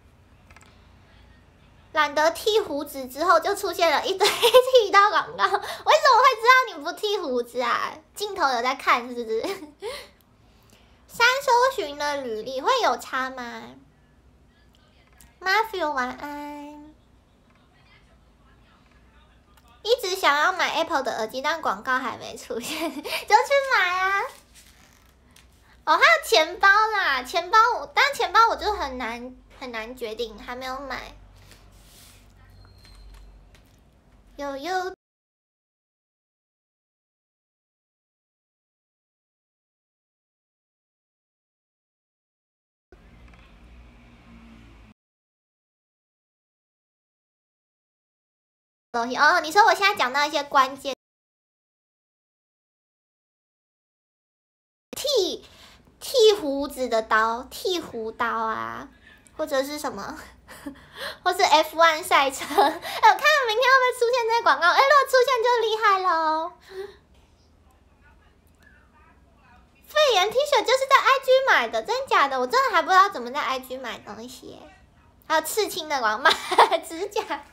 懒得剃胡子之后，就出现了一堆剃刀广告。为什么会知道你不剃胡子啊？镜头有在看是不是？三搜寻的履历会有差吗 ？Matthew 晚安。一直想要买 Apple 的耳机，但广告还没出现，就去买啊！哦，还有钱包啦，钱包我，但钱包我就很难很难决定，还没有买。有有。东西哦，你说我现在讲到一些关键，剃剃胡子的刀，剃胡刀啊，或者是什么？或是 F 一 赛车，哎，我看明天会不会出现这些广告？哎，如果出现就厉害喽！肺炎 T 恤就是在 I G 买的，真的假的？我真的还不知道怎么在 I G 买东西。 还有刺青的王八指甲。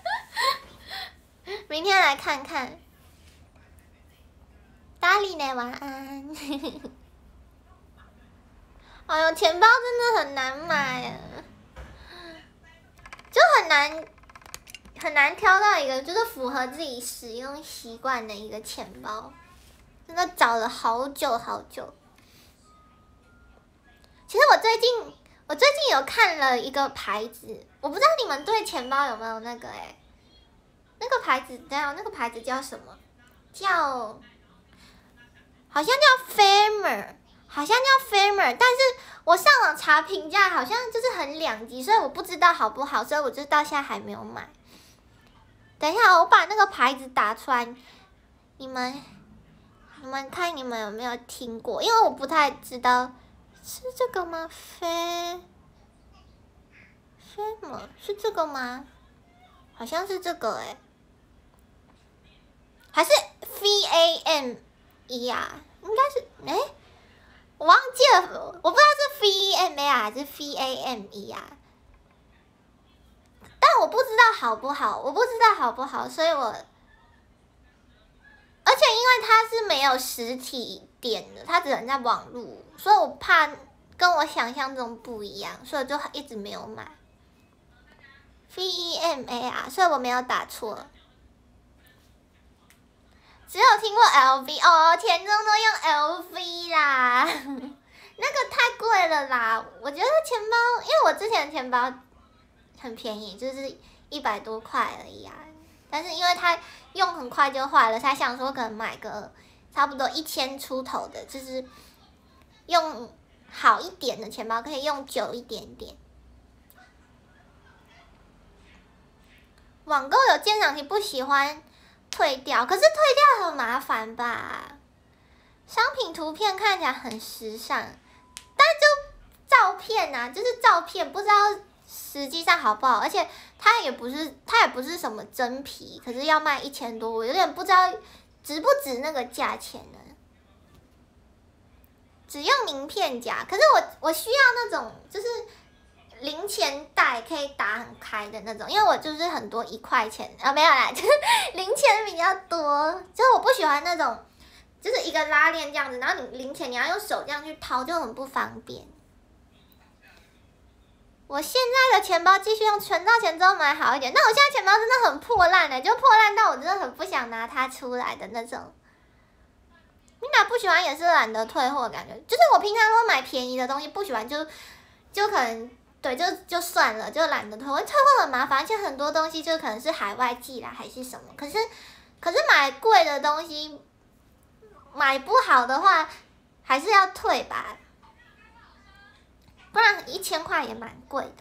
明天来看看。达里呢，晚安。哎呦，钱包真的很难买啊，就很难很难挑到一个就是符合自己使用习惯的一个钱包，真的找了好久好久。其实我最近我最近有看了一个牌子，我不知道你们对钱包有没有那个哎、欸，那个牌子等下那个牌子叫什么？叫好像叫 Famer。好像叫 Famer， 但是我上网查评价，好像就是很两极，所以我不知道好不好，所以我就到现在还没有买。等一下，我把那个牌子打出来，你们你们看你们有没有听过？因为我不太知道是这个吗 ？F Famer 是这个吗？好像是这个哎、欸，还是 V A M E 啊？应该是哎。欸我忘记了，我不知道是 V M A 还是 V A M E 啊，但我不知道好不好，我不知道好不好，所以我，而且因为它是没有实体店的，它只能在网路，所以我怕跟我想象中不一样，所以我就一直没有买 V M A 啊，所以我没有打错。只有听过 L V 哦，田中都用 L V 啦，那个太贵了啦。我觉得钱包，因为我之前的钱包很便宜，就是一百多块而已啊。但是因为它用很快就坏了，才想说可能买个差不多一千出头的，就是用好一点的钱包可以用久一点点。网购有鉴赏题不喜欢退掉，可是退掉很麻烦吧？商品图片看起来很时尚，但就照片啊，就是照片，不知道实际上好不好，而且它也不是它也不是什么真皮，可是要卖一千多，我有点不知道值不值那个价钱呢。只用名片夹，可是我我需要那种就是零钱袋可以打很开的那种，因为我就是很多一块钱啊没有啦，就是零钱比较多，就是我不喜欢那种就是一个拉链这样子，然后你零钱你要用手这样去掏就很不方便。我现在的钱包继续用存到钱之后买好一点，但我现在钱包真的很破烂的，就破烂到我真的很不想拿它出来的那种。你哪不喜欢也是懒得退货的感觉，就是我平常如果买便宜的东西不喜欢就就可能对就就算了，就懒得退货，退货很麻烦，而且很多东西就可能是海外寄啦还是什么，可是可是买贵的东西买不好的话还是要退吧，不然一千块也蛮贵的。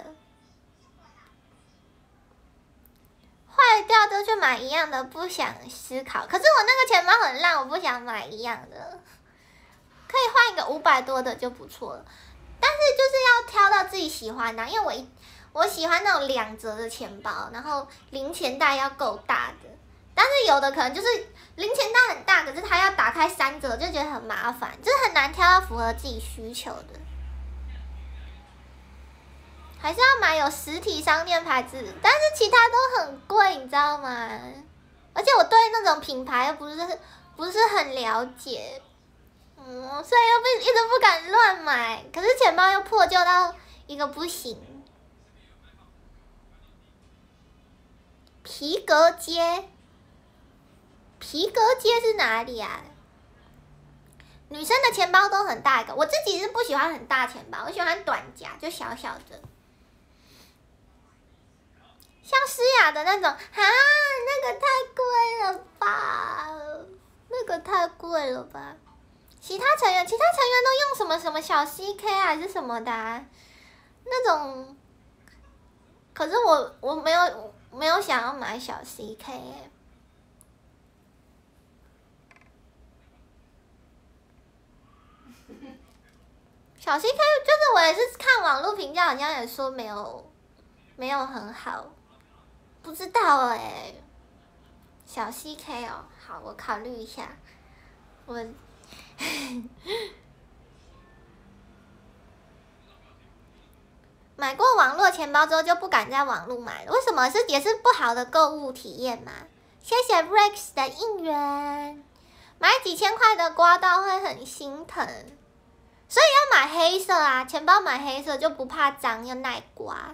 坏掉就去买一样的，不想思考。可是我那个钱包很烂，我不想买一样的，可以换一个五百多的就不错了。但是就是要挑到自己喜欢的，因为我一我喜欢那种两折的钱包，然后零钱袋要够大的。但是有的可能就是零钱袋很大，可是它要打开三折，就觉得很麻烦，就是很难挑到符合自己需求的。还是要买有实体商店牌子，但是其他都很贵，你知道吗？而且我对那种品牌又不是不是很了解，嗯，所以又不一直不敢乱买。可是钱包又破旧到一个不行。皮革街，皮革街是哪里啊？女生的钱包都很大一个，我自己是不喜欢很大钱包，我喜欢短夹，就小小的。像诗雅的那种，哈，那个太贵了吧，那个太贵了吧。其他成员，其他成员都用什么什么小 C K 还是什么的、啊，那种。可是我我没有没有想要买小 C K、欸。小 C K 就是我也是看网络评价，好像也说没有没有很好。不知道哎、欸，小 C K 哦，好，我考虑一下。我买过网络钱包之后就不敢在网络买了，为什么？是也是不好的购物体验嘛？谢谢 Rex 的应援，买几千块的刮到会很心疼，所以要买黑色啊，钱包买黑色就不怕脏又耐刮。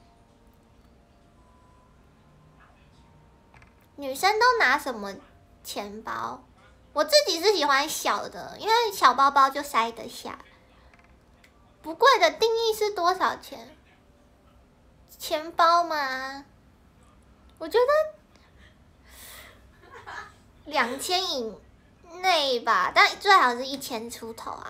女生都拿什么钱包？我自己是喜欢小的，因为小包包就塞得下。不贵的定义是多少钱？钱包吗？我觉得两千以内吧，但最好是一千出头啊。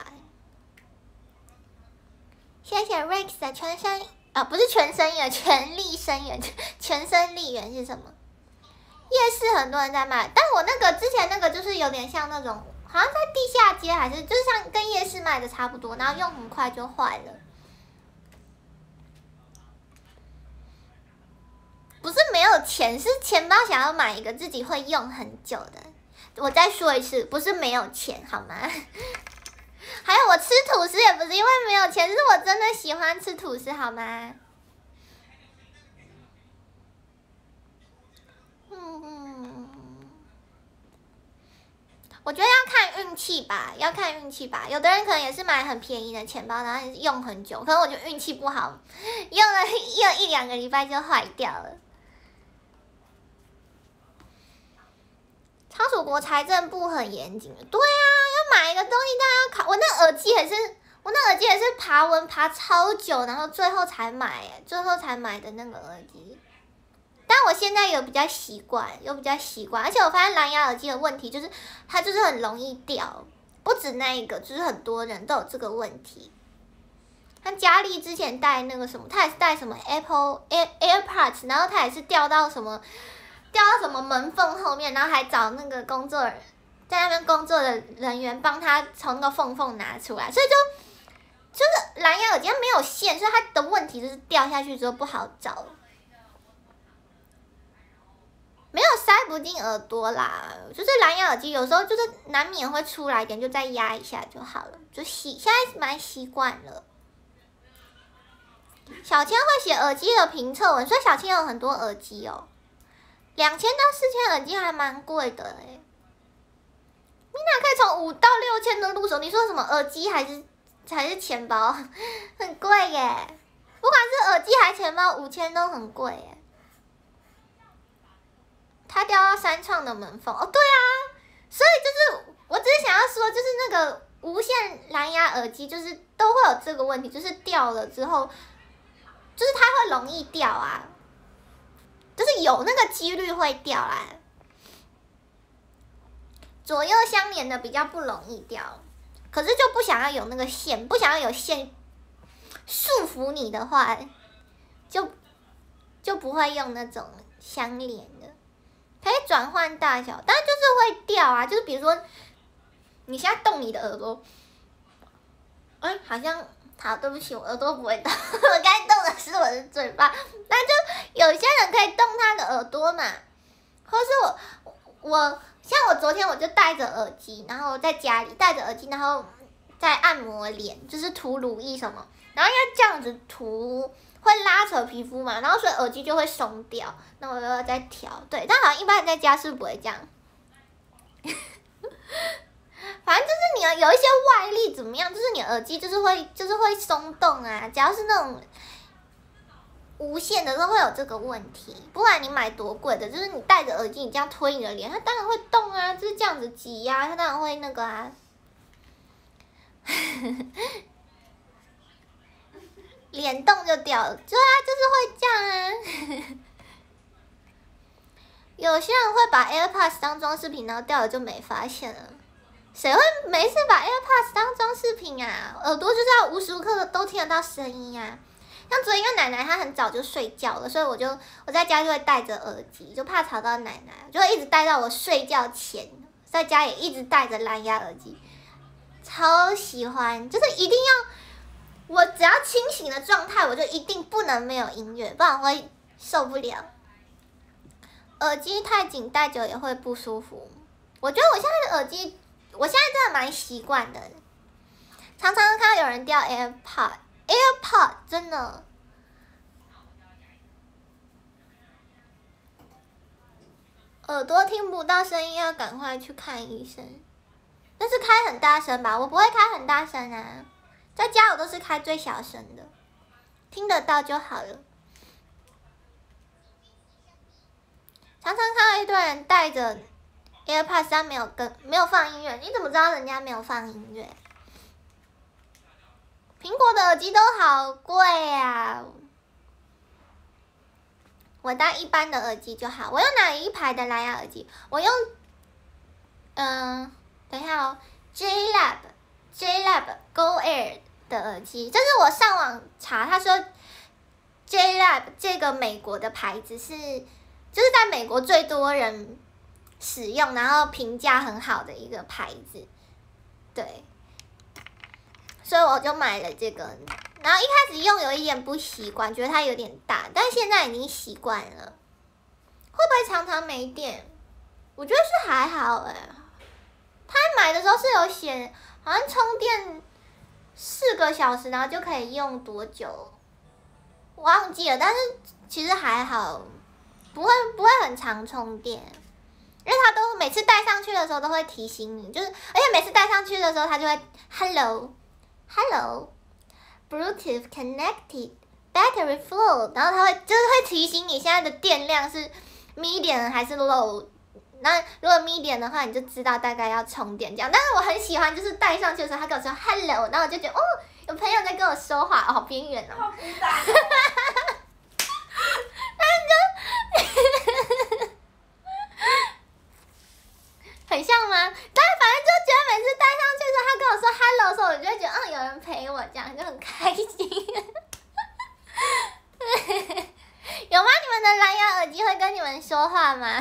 谢谢 Rex 的全身啊，不是全身源，全力生源，全身力源是什么？夜市很多人在卖，但我那个之前那个就是有点像那种，好像在地下街还是就是像跟夜市卖的差不多，然后用很快就坏了。不是没有钱，是钱包想要买一个自己会用很久的。我再说一次，不是没有钱好吗？还有我吃吐司也不是因为没有钱，是我真的喜欢吃吐司好吗？嗯，我觉得要看运气吧，要看运气吧。有的人可能也是买很便宜的钱包，然后用很久，可能我觉得运气不好，用了用一两个礼拜就坏掉了。超楚国财政部很严谨的，对啊，要买一个东西，大家要考。我那耳机也是，我那耳机也是爬文爬超久，然后最后才买，最后才买的那个耳机。但我现在有比较习惯，有比较习惯，而且我发现蓝牙耳机的问题就是，它就是很容易掉，不止那一个，就是很多人都有这个问题。像佳丽之前戴那个什么，她也是戴什么 Apple Air AirPods， 然后她也是掉到什么。掉到什么门缝后面，然后还找那个工作人在那边工作的人员帮他从那个缝缝拿出来，所以就就是蓝牙耳机它没有线，所以它的问题就是掉下去之后不好找，没有塞不进耳朵啦，就是蓝牙耳机有时候就是难免会出来一点，就再压一下就好了，就习现在蛮习惯了。小千会写耳机的评测文，所以小千有很多耳机哦。两千到四千耳机还蛮贵的哎、欸，你哪可以从五到六千的入手？你说什么耳机还是还是钱包？很贵耶！不管是耳机还是钱包，五千都很贵耶。它掉到三创的门缝哦，对啊，所以就是我只是想要说，就是那个无线蓝牙耳机，就是都会有这个问题，就是掉了之后，就是它会容易掉啊。就是有那个几率会掉啦，左右相连的比较不容易掉，可是就不想要有那个线，不想要有线束缚你的话，就就不会用那种相连的，可以转换大小，但就是会掉啊。就是比如说，你现在动你的耳朵，哎、欸，好像。好，对不起，我耳朵不会动，我刚才动的是我的嘴巴。那就有些人可以动他的耳朵嘛，或是我我像我昨天我就戴着耳机，然后在家里戴着耳机，然后在按摩脸，就是涂乳液什么，然后因为这样子涂会拉扯皮肤嘛，然后所以耳机就会松掉，那我又再调，对，但好像一般人在家是不会这样。反正就是你有一些外力怎么样，就是你耳机就是会就是会松动啊，只要是那种无线的都会有这个问题。不管你买多贵的，就是你戴着耳机你这样推你的脸，它当然会动啊，就是这样子挤呀、啊，它当然会那个啊。脸动就掉了，对啊，就是会这样啊。有些人会把 AirPods 当装饰品，然后掉了就没发现了。谁会没事把 AirPods 当装饰品啊？耳朵就是要无时无刻都听得到声音啊。像昨天因为奶奶她很早就睡觉了，所以我就我在家就会戴着耳机，就怕吵到奶奶，就会一直戴到我睡觉前，在家也一直戴着蓝牙耳机，超喜欢，就是一定要我只要清醒的状态，我就一定不能没有音乐，不然我会受不了。耳机太紧戴久也会不舒服。我觉得我现在的耳机，我现在真的蛮习惯的，常常看到有人掉 AirPod，AirPod 真的耳朵听不到声音，要赶快去看医生。但是开很大声吧？我不会开很大声啊，在家我都是开最小声的，听得到就好了。常常看到一堆人带着 AirPods， 但没有跟没有放音乐，你怎么知道人家没有放音乐？苹果的耳机都好贵啊！我戴一般的耳机就好。我用哪一排的蓝牙耳机？我用，嗯、呃，等一下哦 ，J Lab J Lab Go Air 的耳机，这是我上网查，他说 J Lab 这个美国的牌子是，就是在美国最多人使用，然后评价很好的一个牌子，对，所以我就买了这个。然后一开始用有一点不习惯，觉得它有点大，但现在已经习惯了。会不会常常没电？我觉得是还好哎、欸。他买的时候是有写，好像充电四个小时，然后就可以用多久，我忘记了。但是其实还好，不会不会很常充电，因为它都每次带上去的时候都会提醒你，就是而且每次带上去的时候，它就会 hello hello。Bluetooth connected, battery full， 然后它会就是会提醒你现在的电量是 medium 还是 low。那如果 medium 的话，你就知道大概要充电这样。但是我很喜欢，就是带上去的时候，他跟我说 hello， 然后我就觉得哦，有朋友在跟我说话，哦，好边缘哦。 好复杂。 很像吗？但反正就觉得每次戴上去的时候，他跟我说 hello 的时候，我就会觉得，嗯，有人陪我，这样就很开心。有吗？你们的蓝牙耳机会跟你们说话吗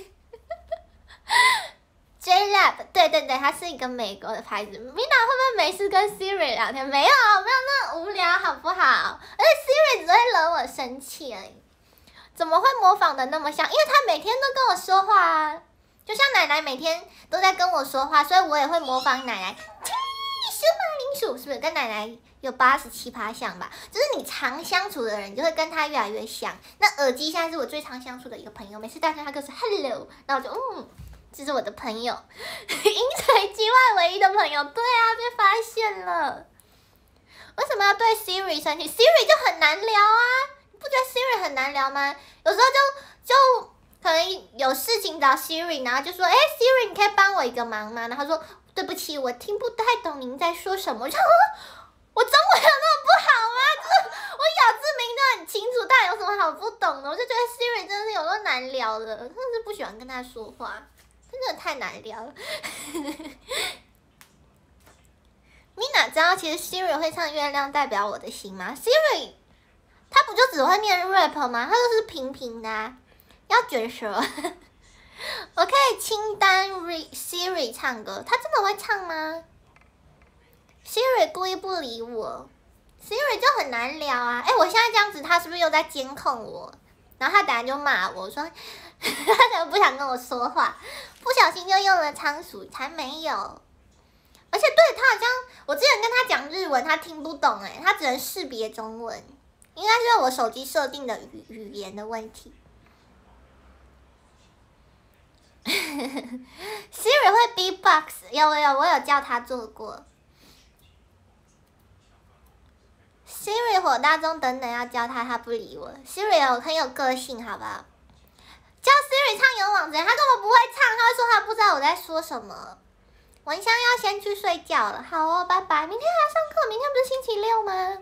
？J Lab， 对对对，它是一个美国的牌子。Mina 会不会没事跟 Siri 聊天？没有，没有那么无聊，好不好？而且 Siri 只会惹我生气而已。怎么会模仿的那么像？因为他每天都跟我说话啊。就像奶奶每天都在跟我说话，所以我也会模仿奶奶。数马铃薯是不是跟奶奶有八十七趴像吧？就是你常相处的人，就会跟他越来越像。那耳机现在是我最常相处的一个朋友，每次带上他就说 hello， 然后我就嗯，这是我的朋友，音随机外唯一的朋友。对啊，被发现了。为什么要对 Siri 生气 ？Siri 就很难聊啊，你不觉得 Siri 很难聊吗？有时候就就。可能有事情找 Siri， 然后就说：“哎 ，Siri， 你可以帮我一个忙吗？”然后他说：“对不起，我听不太懂您在说什么。”我就说：“我中文有那么不好吗？就是我咬字明都很清楚，但有什么好不懂的？”我就觉得 Siri 真的是有多难聊的，真的是不喜欢跟他说话，真的太难聊了。你哪知道其实 Siri 会唱《月亮代表我的心》吗 ？Siri， 他不就只会念 rap 吗？他就是平平的啊。要卷舌，我可以清单 Siri 唱歌，他真的会唱吗 ？Siri 故意不理我 ，Siri 就很难聊啊！哎，我现在这样子，他是不是又在监控我？然后他等下就骂我说，他怎么不想跟我说话？不小心就用了仓鼠，才没有。而且对他好像，我之前跟他讲日文，他听不懂哎，他只能识别中文，应该是我手机设定的语语言的问题。Siri 会 beatbox， 有有我有叫他做过。Siri 火大中等等要教他，他不理我。Siri 有很有个性，好不好？叫 Siri 唱《勇往直前》，他根本不会唱，他会说他不知道我在说什么。文香要先去睡觉了，好哦，拜拜。明天还要上课，明天不是星期六吗？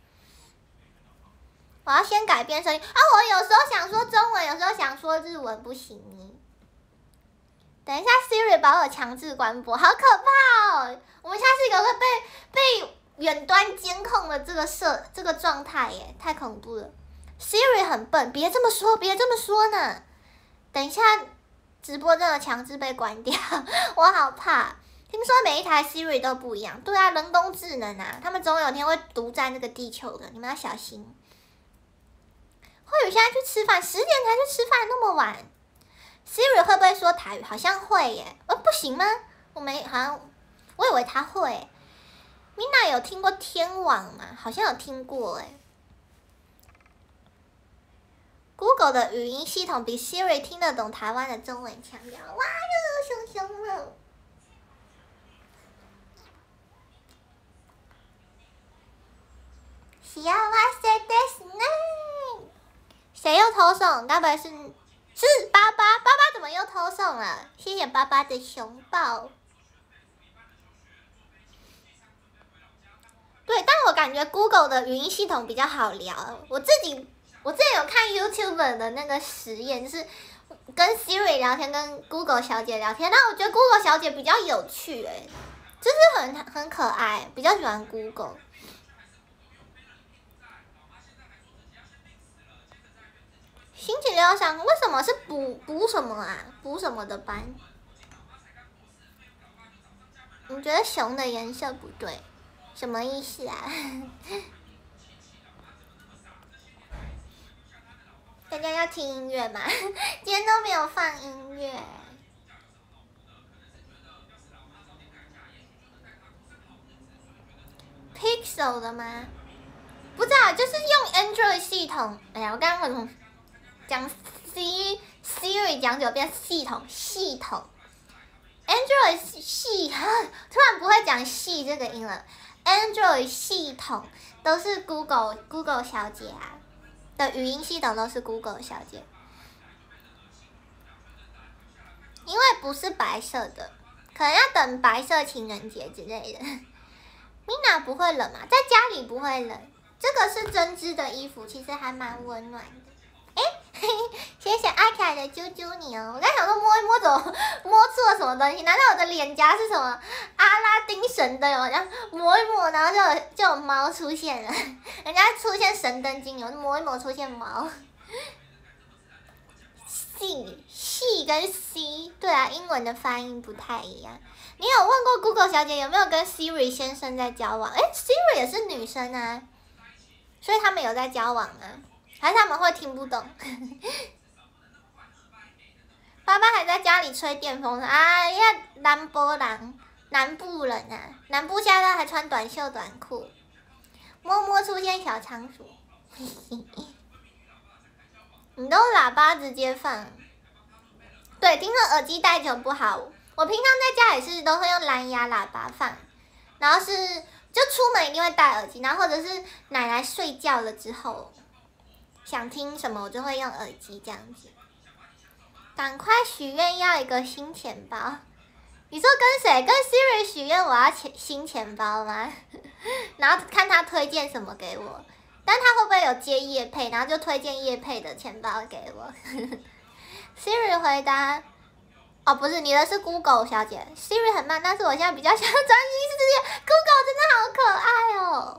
我要先改变声音啊！我有时候想说中文，有时候想说日文，不行耶。等一下 ，Siri 把我强制关播，好可怕哦！我们现在是一个会被被远端监控的这个设这个状态耶，太恐怖了。Siri 很笨，别这么说，别这么说呢。等一下，直播真的强制被关掉，我好怕。听说每一台 Siri 都不一样，对啊，人工智能啊，他们总有一天会独占这个地球的，你们要小心。慧宇现在去吃饭，十点才去吃饭，那么晚。Siri 会不会说台语？好像会耶。呃，不行吗？我没，好像我以为他会。Mina 有听过天网吗？好像有听过哎。 Google 的语音系统比 Siri 听得懂台湾的中文腔调。哇哟，熊熊了！幸せですね。谁又偷送？该不会是是爸爸？爸爸怎么又偷送了？谢谢爸爸的熊抱。对，但我感觉 Google 的语音系统比较好聊。我自己我之前有看 YouTuber 的那个实验，就是跟 Siri 聊天，跟 Google 小姐聊天，但我觉得 Google 小姐比较有趣、欸，哎，就是很很可爱，比较喜欢 Google。星期六上为什么是补补什么啊？补什么的班？你觉得熊的颜色不对，什么意思啊？大家要听音乐吗？今天都没有放音乐。Pixel 的吗？不知道，就是用 Android 系统。哎呀，我刚刚为什么讲 C Siri 讲九遍系统系统 ？Android 系突然不会讲系这个音了。Android 系统都是 Google Google 小姐啊的语音系统都是 Google 小姐，因为不是白色的，可能要等白色情人节之类的。Mina 不会冷嘛？在家里不会冷。这个是针织的衣服，其实还蛮温暖的。哎、欸，谢谢阿凯的啾啾你哦！我刚想说摸一摸，怎么摸出了什么东西？难道我的脸颊是什么阿拉丁神灯哦？然后摸一摸，然后就有就有猫出现了。人家出现神灯精油，摸一摸出现猫。C C 跟 C 对啊，英文的发音不太一样。你有问过 Google 小姐有没有跟 Siri 先生在交往？哎 ，Siri 也是女生啊，所以他们有在交往啊，还是他们会听不懂？爸爸还在家里吹电风扇，哎呀，南波人，南部人啊，南部现在还穿短袖短裤。摸摸出现小仓鼠，你都喇叭直接放，对，听着耳机戴久不好。我平常在家也是都会用蓝牙喇叭放，然后是就出门一定会戴耳机，然后或者是奶奶睡觉了之后，想听什么我就会用耳机这样子。赶快许愿要一个新钱包，你说跟谁？跟 Siri 许愿我要钱新钱包吗？然后看他推荐什么给我，但他会不会有接业配，然后就推荐业配的钱包给我？Siri 回答。哦，不是，你的是 Google 小姐 ，Siri 很慢，但是我现在比较想专心世界 ，Google 真的好可爱哦。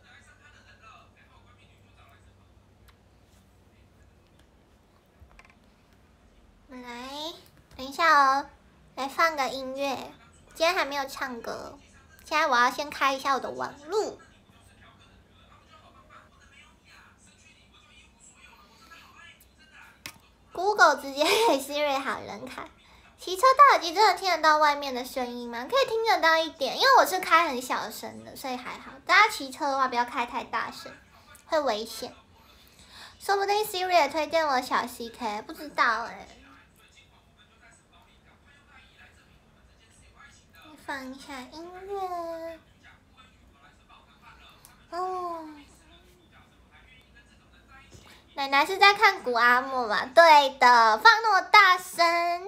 我们来，等一下哦，来放个音乐。今天还没有唱歌，现在我要先开一下我的网路。Google 直接给 Siri 好人卡。骑车戴耳机真的听得到外面的声音吗？可以听得到一点，因为我是开很小声的，所以还好。大家骑车的话不要开太大声，会危险。说不定 Siri 也推荐我小 C K， 不知道哎、欸。放一下音乐。哦。奶奶是在看古阿莫吧？对的，放那么大声。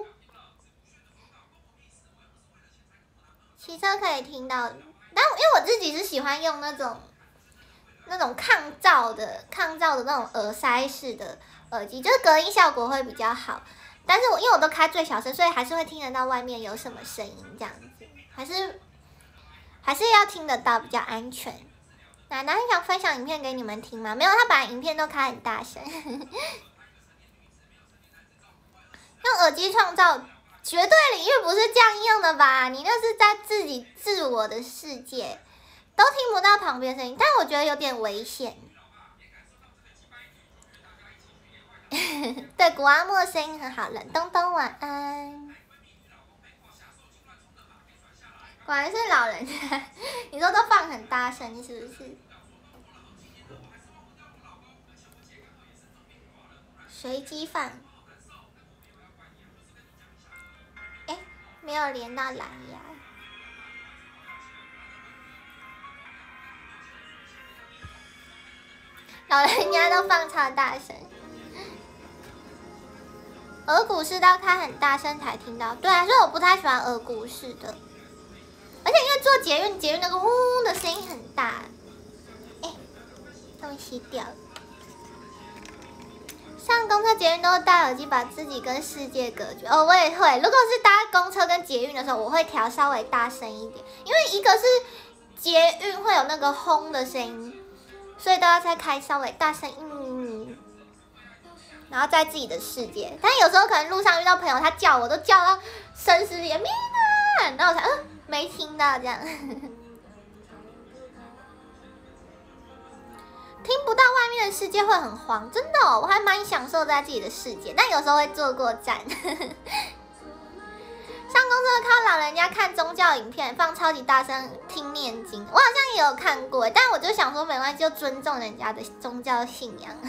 骑车可以听到，但因为我自己是喜欢用那种那种抗噪的抗噪的那种耳塞式的耳机，就是隔音效果会比较好。但是我因为我都开最小声，所以还是会听得到外面有什么声音，这样子还是还是要听得到比较安全。奶奶很想分享影片给你们听吗？没有，她把影片都开很大声。用耳机创造。绝对领域不是这样用的吧？你那是在自己自我的世界，都听不到旁边声音，但我觉得有点危险。对，古阿莫声音很好，冷东东晚安。果然是老人家，你说都放很大声，是不是？ 随机放。哎，没有连到蓝牙。老人家都放超大声。耳鼓是要开很大声才听到，对啊，所以我不太喜欢耳鼓式的，而且因为做捷运，捷运那个嗡的声音很大，哎，东西掉了。上公车、捷运都会戴耳机，把自己跟世界隔绝。哦，我也会，如果是搭公车跟捷运的时候，我会调稍微大声一点，因为一个是捷运会有那个轰的声音，所以都要再开稍微大声，嗯。然后在自己的世界，但有时候可能路上遇到朋友，他叫我都叫到声嘶力竭，咪娜，然后我才嗯没听到这样，听不到外面的世界会很慌，真的、哦，我还蛮享受在自己的世界，但有时候会坐过站。上公车靠老人家看宗教影片，放超级大声听念经，我好像也有看过，但我就想说没关系，就尊重人家的宗教信仰。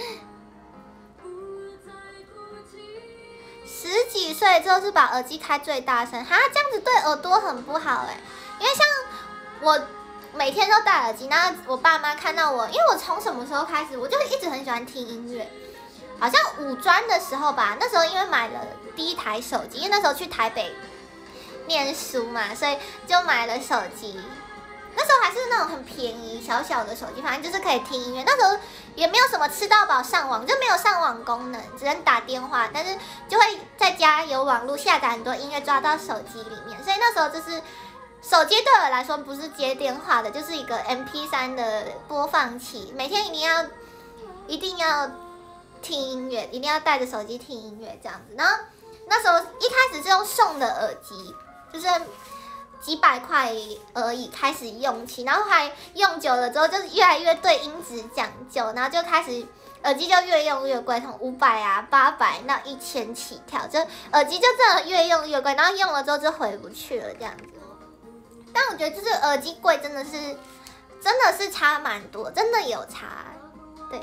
十几岁之后是把耳机开最大声，哈，这样子对耳朵很不好哎、欸。因为像我每天都戴耳机，然后我爸妈看到我，因为我从什么时候开始，我就一直很喜欢听音乐。好像五专的时候吧，那时候因为买了第一台手机，因为那时候去台北念书嘛，所以就买了手机。那时候还是那种很便宜小小的手机，反正就是可以听音乐。那时候也没有什么吃到饱上网，就没有上网功能，只能打电话，但是就会在家有网络下载很多音乐抓到手机里面。所以那时候就是手机对我来说不是接电话的，就是一个 M P 三 的播放器，每天一定要一定要听音乐，一定要带着手机听音乐这样子。然后那时候一开始是用送的耳机，就是几百块而已，开始用起，然后还用久了之后，就是越来越对音质讲究，然后就开始耳机就越用越贵，从五百啊、八百到一千起跳，就耳机就真的越用越贵，然后用了之后就回不去了这样子。但我觉得就是耳机贵真的是真的是差蛮多，真的有差，对。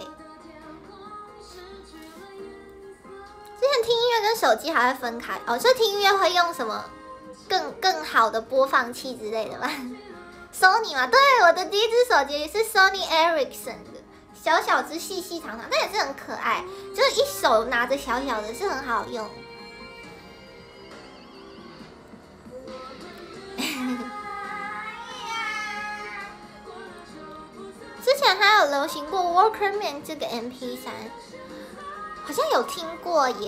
之前听音乐跟手机还会分开哦，所以听音乐会用什么？更更好的播放器之类的吧 ，Sony 嘛，对，我的第一只手机是 Sony Ericsson 的，小小只、细细长长，但也是很可爱，就是一手拿着小小的，是很好用。之前还有流行过 Walkman 这个 M P 三，好像有听过耶。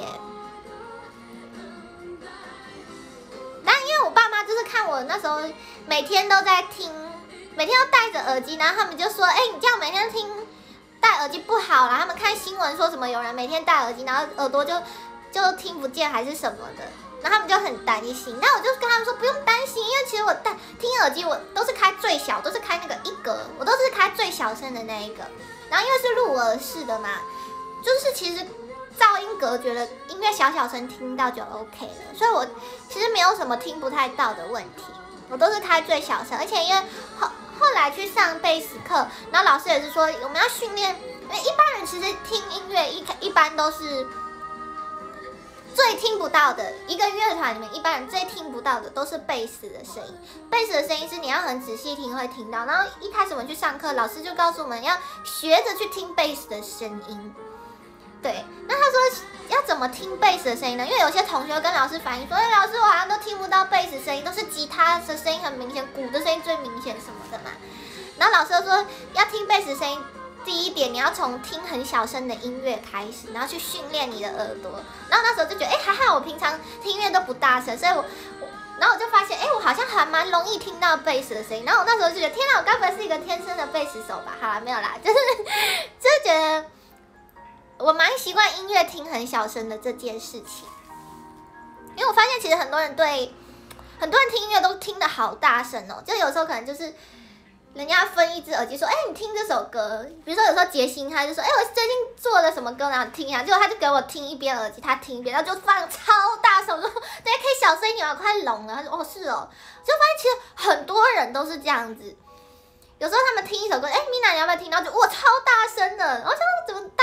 但因为我爸妈就是看我那时候每天都在听，每天都戴着耳机，然后他们就说：“哎、欸，你这样每天听戴耳机不好啦。”他们看新闻说什么有人每天戴耳机，然后耳朵就就听不见还是什么的，然后他们就很担心。那我就跟他们说不用担心，因为其实我戴听耳机我都是开最小，都是开那个一格，我都是开最小声的那一个。然后因为是入耳式的嘛，就是其实噪音隔绝了，音乐小小声听到就 OK 了，所以我其实没有什么听不太到的问题，我都是开最小声，而且因为后后来去上贝斯课，然后老师也是说我们要训练，因为一般人其实听音乐一一般都是最听不到的，一个乐团里面一般人最听不到的都是贝斯的声音，贝斯的声音是你要很仔细听会听到，然后一开始我们去上课，老师就告诉我们要学着去听贝斯的声音。对，那他说要怎么听贝斯的声音呢？因为有些同学跟老师反映说，哎，老师我好像都听不到贝斯声音，都是吉他的声音很明显，鼓的声音最明显什么的嘛。然后老师就说要听贝斯声音，第一点你要从听很小声的音乐开始，然后去训练你的耳朵。然后那时候就觉得，哎，还好我平常听音乐都不大声，所以我我然后我就发现，哎，我好像还蛮容易听到贝斯的声音。然后我那时候就觉得，天哪，我该不会是一个天生的贝斯手吧？好啦，没有啦，就是就是觉得。我蛮习惯音乐听很小声的这件事情，因为我发现其实很多人对很多人听音乐都听得好大声哦，就有时候可能就是人家分一只耳机说，哎、欸，你听这首歌，比如说有时候杰星他就说，哎、欸，我最近做了什么歌，然后听一下，结果他就给我听一边耳机，他听一边，然后就放超大声，我说大家可以小声一点吗？快聋了。他说哦是哦，就发现其实很多人都是这样子。有时候他们听一首歌，哎、欸，米娜你要不要听？然后就哇超大声的，然后想怎么大家听音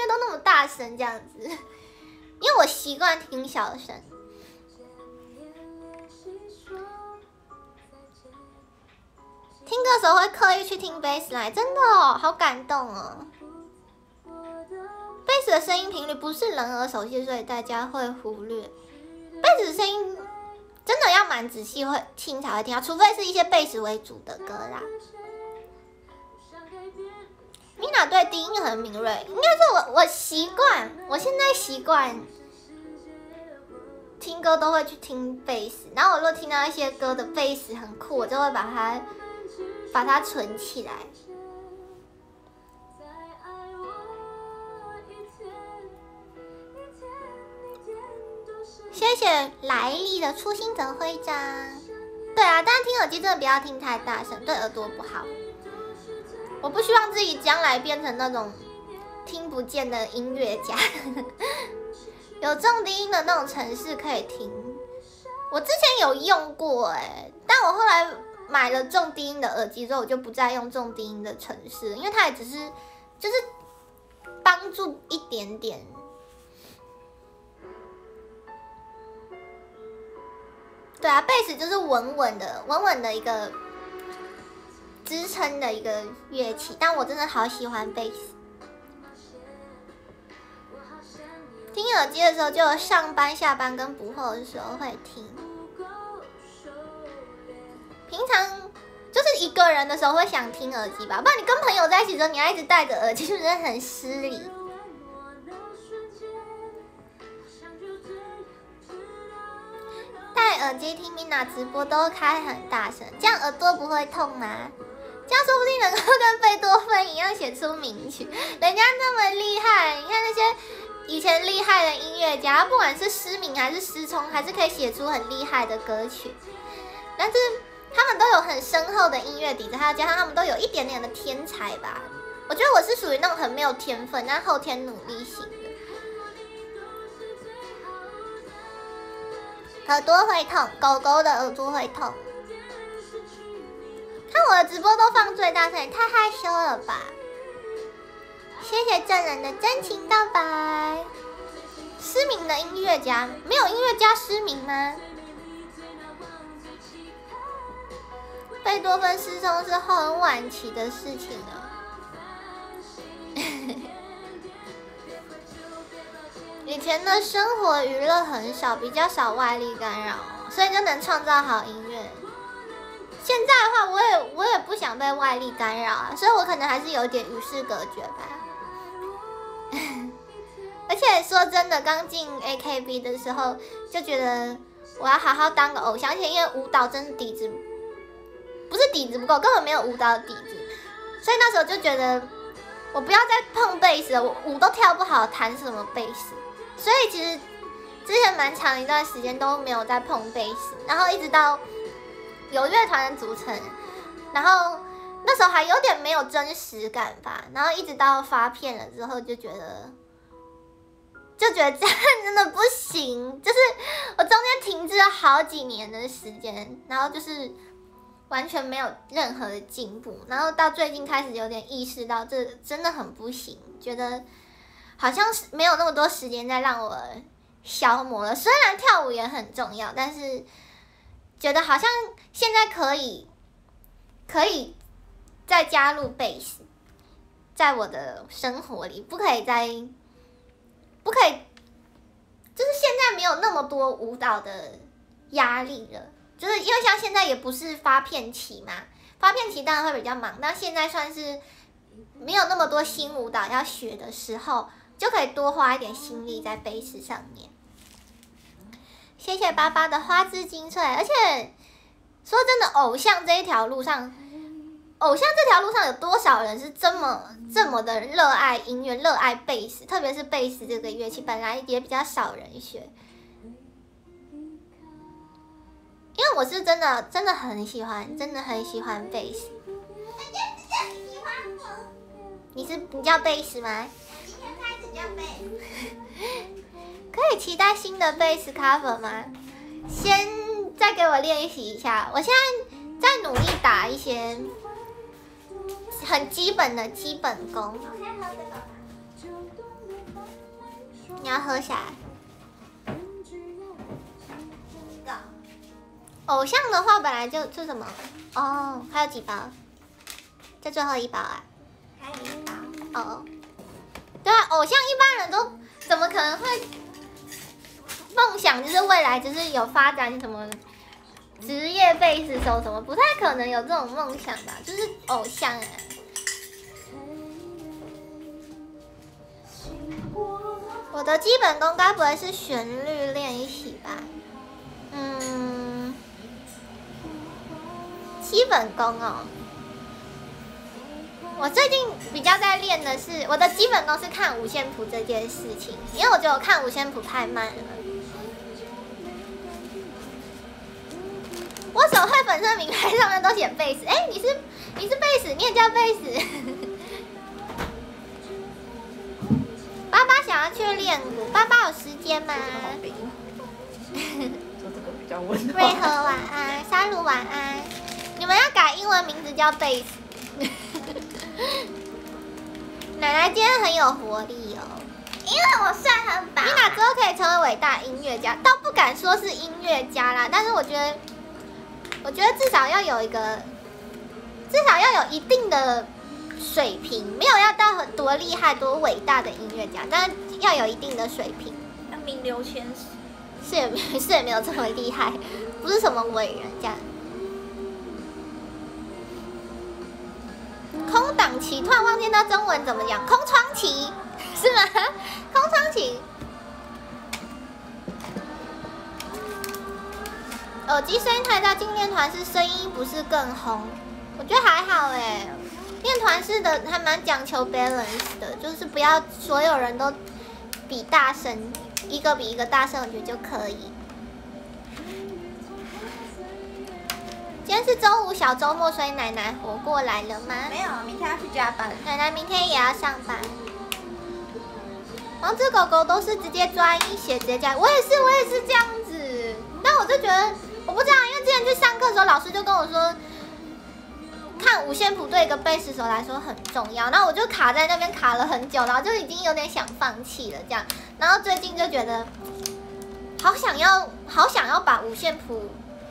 乐都那么大声这样子，因为我习惯听小声。听歌的时候会刻意去听 bassline， 真的哦，好感动哦。贝斯的声音频率不是人耳熟悉，所以大家会忽略。贝斯的声音真的要蛮仔细会听才会听到，除非是一些贝斯为主的歌啦。Mina 对低音很敏锐，应该是我我习惯，我现在习惯听歌都会去听贝斯，然后我如果听到一些歌的贝斯很酷，我就会把它把它存起来。谢谢来历的初心者徽章。对啊，但是听耳机真的不要听太大声，对耳朵不好。我不希望自己将来变成那种听不见的音乐家，有重低音的那种程式可以听。我之前有用过哎、欸，但我后来买了重低音的耳机之后，我就不再用重低音的程式，因为它也只是就是帮助一点点。对啊，贝斯就是稳稳的、稳稳的一个支撑的一个乐器，但我真的好喜欢贝斯。听耳机的时候，就上班、下班跟补课的时候会听。平常就是一个人的时候会想听耳机吧，不然你跟朋友在一起的时候，你还一直戴着耳机，是不是很失礼？戴耳机听 Mina 直播都开很大声，这样耳朵不会痛吗？这样说不定能够跟贝多芬一样写出名曲，人家那么厉害，你看那些以前厉害的音乐家，不管是失明还是失聪，还是可以写出很厉害的歌曲。但是他们都有很深厚的音乐底子，还有加上他们都有一点点的天才吧。我觉得我是属于那种很没有天分，但后天努力型的。耳朵会痛，狗狗的耳朵会痛。看我的直播都放最大声，也太害羞了吧！谢谢证人的真情告白。失明的音乐家，没有音乐家失明吗？贝多芬失聪是很晚期的事情了。以前的生活娱乐很少，比较少外力干扰，所以就能创造好音乐。现在的话，我也我也不想被外力干扰啊，所以我可能还是有点与世隔绝吧。而且说真的，刚进 A K B 的时候就觉得我要好好当个偶像，而且因为舞蹈真的底子不是底子不够，根本没有舞蹈的底子，所以那时候就觉得我不要再碰贝斯了，我舞都跳不好，弹什么贝斯？所以其实之前蛮长一段时间都没有再碰贝斯，然后一直到有乐团的组成，然后那时候还有点没有真实感吧，然后一直到发片了之后就觉得，就觉得这样真的不行，就是我中间停滞了好几年的时间，然后就是完全没有任何的进步，然后到最近开始有点意识到这真的很不行，觉得好像是没有那么多时间再让我消磨了。虽然跳舞也很重要，但是觉得好像现在可以可以再加入贝斯，在我的生活里，不可以再不可以，就是现在没有那么多舞蹈的压力了。就是因为像现在也不是发片期嘛，发片期当然会比较忙，但现在算是没有那么多新舞蹈要学的时候，就可以多花一点心力在贝斯上面。谢谢爸爸的花枝精粹，而且说真的，偶像这一条路上，偶像这条路上有多少人是这么这么的热爱音乐、热爱贝斯，特别是贝斯这个乐器，本来也比较少人学。因为我是真的真的很喜欢，真的很喜欢贝斯。你是你叫贝斯吗？ 今天开始叫贝斯。 可以期待新的贝斯 cover 吗？先再给我练习一下，我现在在努力打一些很基本的基本功。 你要喝下来。偶像的话本来就就什么哦，还有几包？这最后一包啊？ 还有一包。 哦，对啊，偶像一般人都怎么可能会梦想就是未来就是有发展什么职业贝斯手什么，不太可能有这种梦想吧？就是偶像哎。我的基本功该不会是旋律练习吧？嗯，基本功哦。我最近比较在练的是，我的基本功是看五线谱这件事情，因为我觉得我看五线谱太慢了。我手绘本身名牌上面都写贝斯，哎，你是你是贝斯，你也叫贝斯。爸爸想要去练鼓，爸爸有时间吗？ 做这个比较温暖。 瑞和晚安，沙鲁晚安。你们要改英文名字叫贝斯。奶奶今天很有活力哦， 因为我睡很饱。 你哪之后可以成为伟大音乐家？倒不敢说是音乐家啦，但是我觉得，我觉得至少要有一个，至少要有一定的水平，没有要到很多厉害、多伟大的音乐家，但是要有一定的水平。 要名留千史。 是也没是也没有这么厉害，不是什么伟人这样。空档期突然忘记那中文怎么讲，空窗期是吗？空窗期。耳机声音太大，进练团式声音不是更红？我觉得还好哎，练团式的还蛮讲求 balance 的，就是不要所有人都比大声，一个比一个大声，我觉得就可以。今天是周五小周末，所以奶奶活过来了吗？ 没有，明天要去加班。 奶奶明天也要上班。王子狗狗都是直接抓音写直接加，我也是，我也是这样子。但我就觉得，我不知道，因为之前去上课的时候，老师就跟我说，看五线谱对一个贝斯手来说很重要。然后我就卡在那边卡了很久，然后就已经有点想放弃了这样。然后最近就觉得，好想要，好想要把五线谱。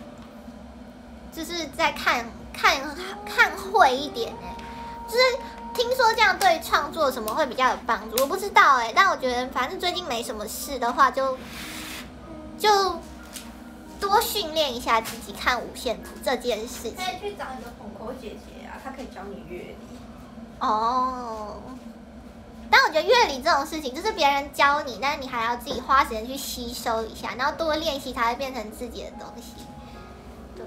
就是在看看看会一点哎、欸，就是听说这样对创作什么会比较有帮助，我不知道哎、欸，但我觉得反正最近没什么事的话就，就多训练一下自己看五线谱这件事情。 可以去找你的捧口姐姐啊，她可以教你乐理。 哦，但我觉得乐理这种事情就是别人教你，但是你还要自己花时间去吸收一下，然后多练习才会变成自己的东西。对。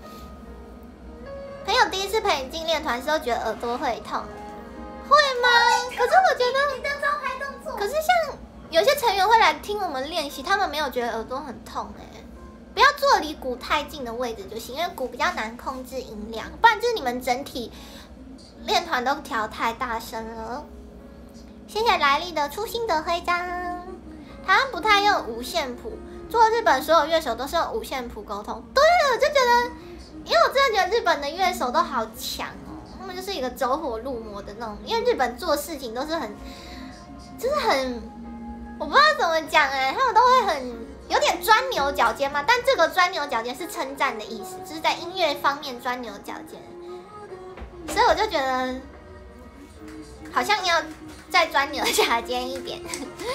朋友第一次陪你进练团时候觉得耳朵会痛，会吗？可是我觉得你的招牌动作。 可是像有些成员会来听我们练习，他们没有觉得耳朵很痛哎、欸。不要坐离鼓太近的位置就行，因为鼓比较难控制音量，不然就是你们整体练团都调太大声了。谢谢来历的初心的徽章。台湾不太用五线谱，做日本所有乐手都是用五线谱沟通。对了，我就觉得。因为我真的觉得日本的乐手都好强哦，他们就是一个走火入魔的那种。因为日本做事情都是很，就是很，我不知道怎么讲哎、欸，他们都会很有点钻牛角尖嘛。但这个钻牛角尖是称赞的意思，就是在音乐方面钻牛角尖。所以我就觉得，好像要再钻牛角尖一点。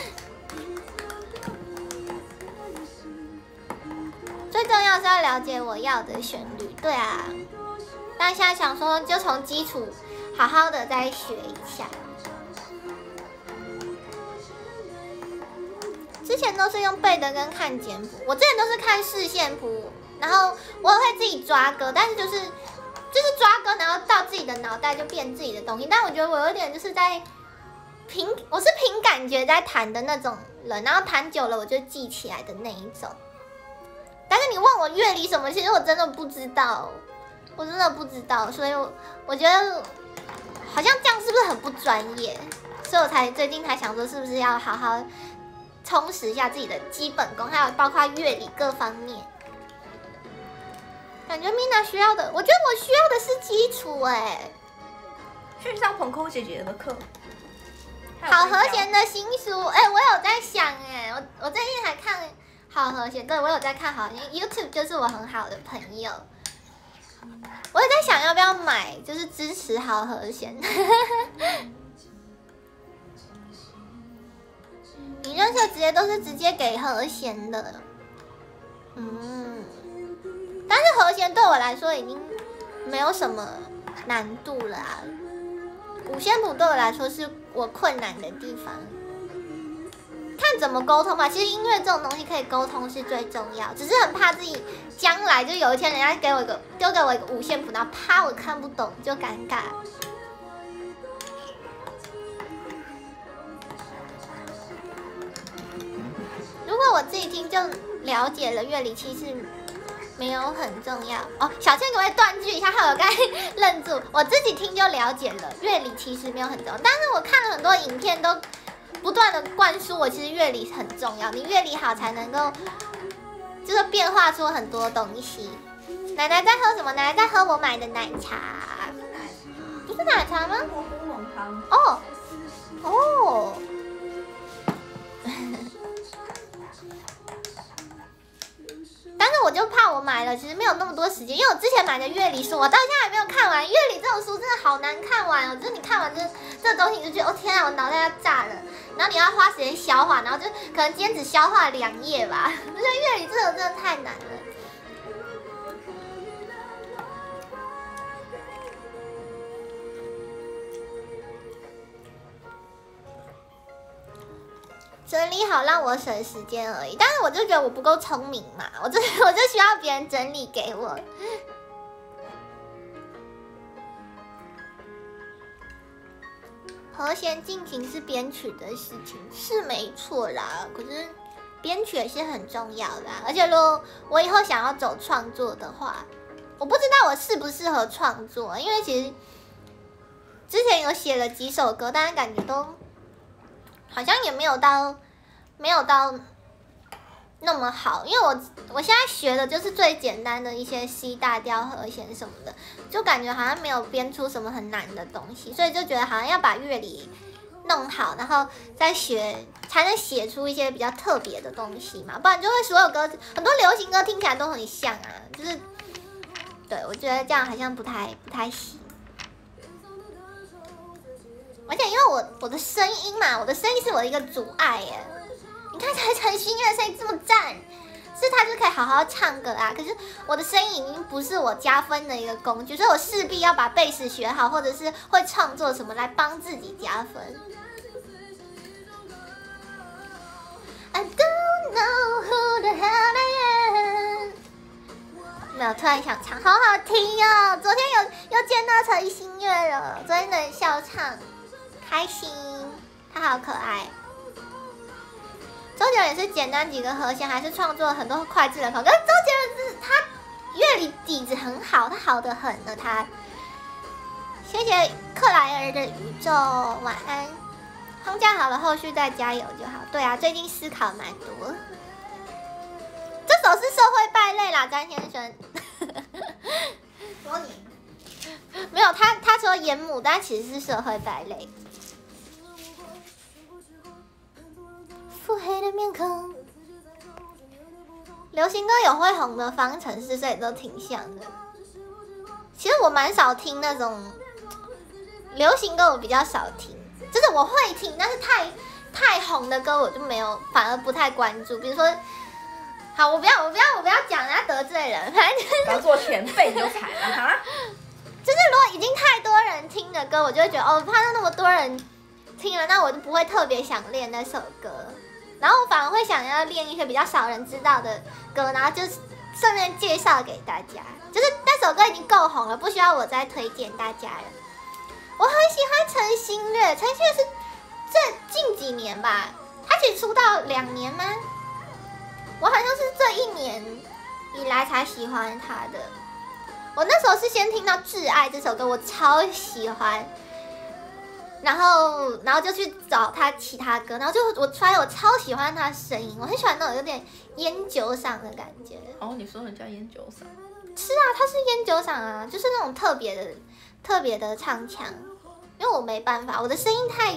最重要是要了解我要的旋律，对啊。但现在想说，就从基础好好的再学一下。之前都是用背的跟看简谱，我之前都是看视线谱，然后我也会自己抓歌，但是就是就是抓歌，然后到自己的脑袋就变自己的东西。但我觉得我有点就是在凭，我是凭感觉在弹的那种人，然后弹久了我就记起来的那一种。但是你问我乐理什么，其实我真的不知道，我真的不知道，所以我我觉得好像这样是不是很不专业？所以我才最近才想说，是不是要好好充实一下自己的基本功，还有包括乐理各方面。感觉 Mina 需要的，我觉得我需要的是基础哎、欸。 去上捧口姐姐的课。 好和弦的新书，哎、欸，我有在想、欸，哎，我我最近还看好和弦，对我有在看好和弦 ，YouTube 就是我很好的朋友，我也在想要不要买，就是支持好和弦。你认识的直接都是直接给和弦的，嗯，但是和弦对我来说已经没有什么难度了啊。五线谱对我来说是我困难的地方，看怎么沟通吧。其实音乐这种东西可以沟通是最重要，只是很怕自己将来就有一天人家给我一个丢给我一个五线谱，然后啪我看不懂就尴尬。如果我自己听就了解了乐理，其实没有很重要哦。小倩可不可以断句一下？害我刚才愣住。我自己听就了解了，乐理其实没有很重要。但是我看了很多影片，都不断的灌输我，其实乐理很重要。你乐理好才能够，就是变化出很多东西。奶奶在喝什么？奶奶在喝我买的奶茶。不是奶茶吗？ 乌龙汤。 哦哦。但是我就怕我买了，其实没有那么多时间，因为我之前买的乐理书，我到现在还没有看完。乐理这种书真的好难看完哦，就是你看完这这东西，你就觉得哦天啊，我脑袋要炸了。然后你要花时间消化，然后就可能今天只消化两页吧。我觉得乐理这种真的太难了。整理好让我省时间而已，但是我就觉得我不够聪明嘛，我就我就需要别人整理给我。和弦进行是编曲的事情，是没错啦，可是编曲也是很重要的啊。而且如果我以后想要走创作的话，我不知道我适不适合创作，因为其实之前有写了几首歌，但是感觉都好像也没有到没有到那么好，因为我我现在学的就是最简单的一些 C 大调和弦什么的，就感觉好像没有编出什么很难的东西，所以就觉得好像要把乐理弄好，然后再学才能写出一些比较特别的东西嘛，不然就会所有歌很多流行歌听起来都很像啊，就是对我觉得这样好像不太不太行。而且因为我我的声音嘛，我的声音是我的一个阻碍耶。你看才陈星月声音这么赞，是他就可以好好唱歌啊。可是我的声音已经不是我加分的一个工具，所以我势必要把贝斯学好，或者是会创作什么来帮自己加分。I don't know who the hell I am。没有，突然想唱，好好听哦！昨天有又见到陈星月了，昨天的笑唱。开心，他好可爱。周杰伦也是简单几个和弦，还是创作了很多脍炙人口。可是周杰伦是他乐理底子很好，他好得很呢。他，谢谢克莱尔的宇宙，晚安。框架好了，后续再加油就好。对啊，最近思考蛮多。这首是社会败类啦，詹先生。 说你没有他，他说演牡丹其实是社会败类。腹黑的面孔，流行歌有会红的方程式，所以都挺像的。其实我蛮少听那种流行歌，我比较少听，就是我会听，但是太太红的歌我就没有，反而不太关注。比如说，好，我不要，我不要，我不要讲，人家得罪人，反正就是当做前辈你就惨了哈。 就是如果已经太多人听的歌，我就会觉得哦，怕那么多人听了，那我就不会特别想练那首歌。然后我反而会想要练一些比较少人知道的歌，然后就顺便介绍给大家。就是那首歌已经够红了，不需要我再推荐大家了。我很喜欢陈星月，陈星月是这近几年吧，他其实出道两年吗？我好像是这一年以来才喜欢他的。我那时候是先听到《挚爱》这首歌，我超喜欢。然后，然后就去找他其他歌，然后就我发现我超喜欢他的声音，我很喜欢那种有点烟酒嗓的感觉。 哦，你说人家烟酒嗓？ 是啊，他是烟酒嗓啊，就是那种特别的、特别的唱腔。因为我没办法，我的声音太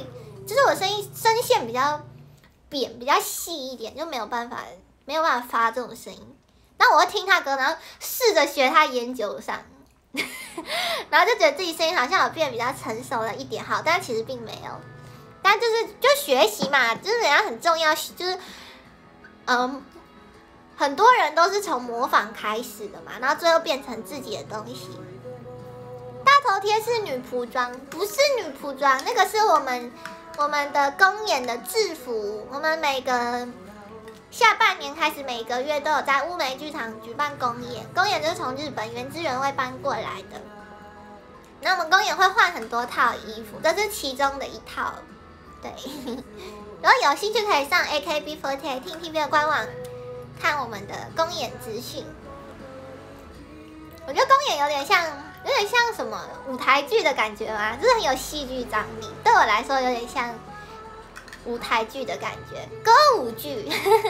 就是我声音声线比较扁，比较细一点，就没有办法没有办法发这种声音。然后我会听他歌，然后试着学他烟酒嗓，然后就觉得自己声音好像有变得比较成熟了一点，好，但其实并没有。但就是就学习嘛，就是人家很重要，就是嗯，很多人都是从模仿开始的嘛，然后最后变成自己的东西。大头贴是女仆装，不是女仆装，那个是我们我们的公演的制服。我们每个下半年开始，每个月都有在乌梅剧场举办公演，公演就是从日本原汁原味搬过来的。那我们公演会换很多套衣服，这是其中的一套。对，如果有兴趣可以上 A K B 四十八 听 T V 的官网看我们的公演资讯。我觉得公演有点像，有点像什么舞台剧的感觉嘛，就是很有戏剧张力。对我来说，有点像舞台剧的感觉，歌舞剧，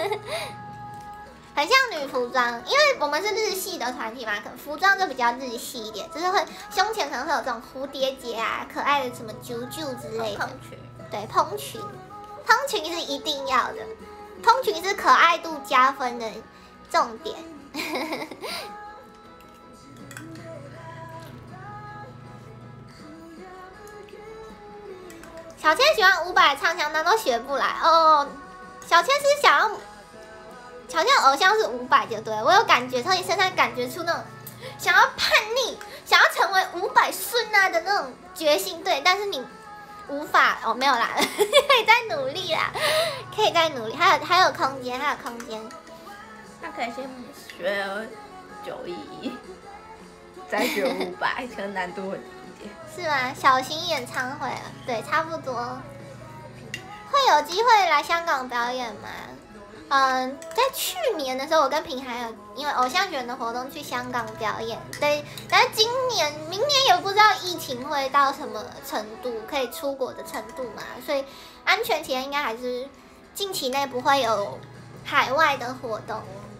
很像女服装，因为我们是日系的团体嘛，可能服装就比较日系一点，就是会胸前可能会有这种蝴蝶结啊，可爱的什么啾啾之类的。 蓬裙，对， 蓬裙，蓬裙是一定要的，蓬裙是可爱度加分的重点。小千喜欢伍佰唱腔，但都学不来哦。小千是想要，小千偶像是伍佰就对了，我有感觉，从你身上感觉出那种想要叛逆、想要成为伍佰孙啊的那种决心，对，但是你无法哦，没有啦，可以再努力啦，可以再努力，还有还有空间，还有空间。 那可以先学九一，再学伍佰，可能难度会低一点。 是吗？小型演唱会啊，对，差不多。会有机会来香港表演吗？嗯，在去年的时候，我跟平海有因为偶像学院的活动去香港表演，对，但是今年、明年也不知道疫情会到什么程度，可以出国的程度嘛，所以安全起见应该还是近期内不会有海外的活动。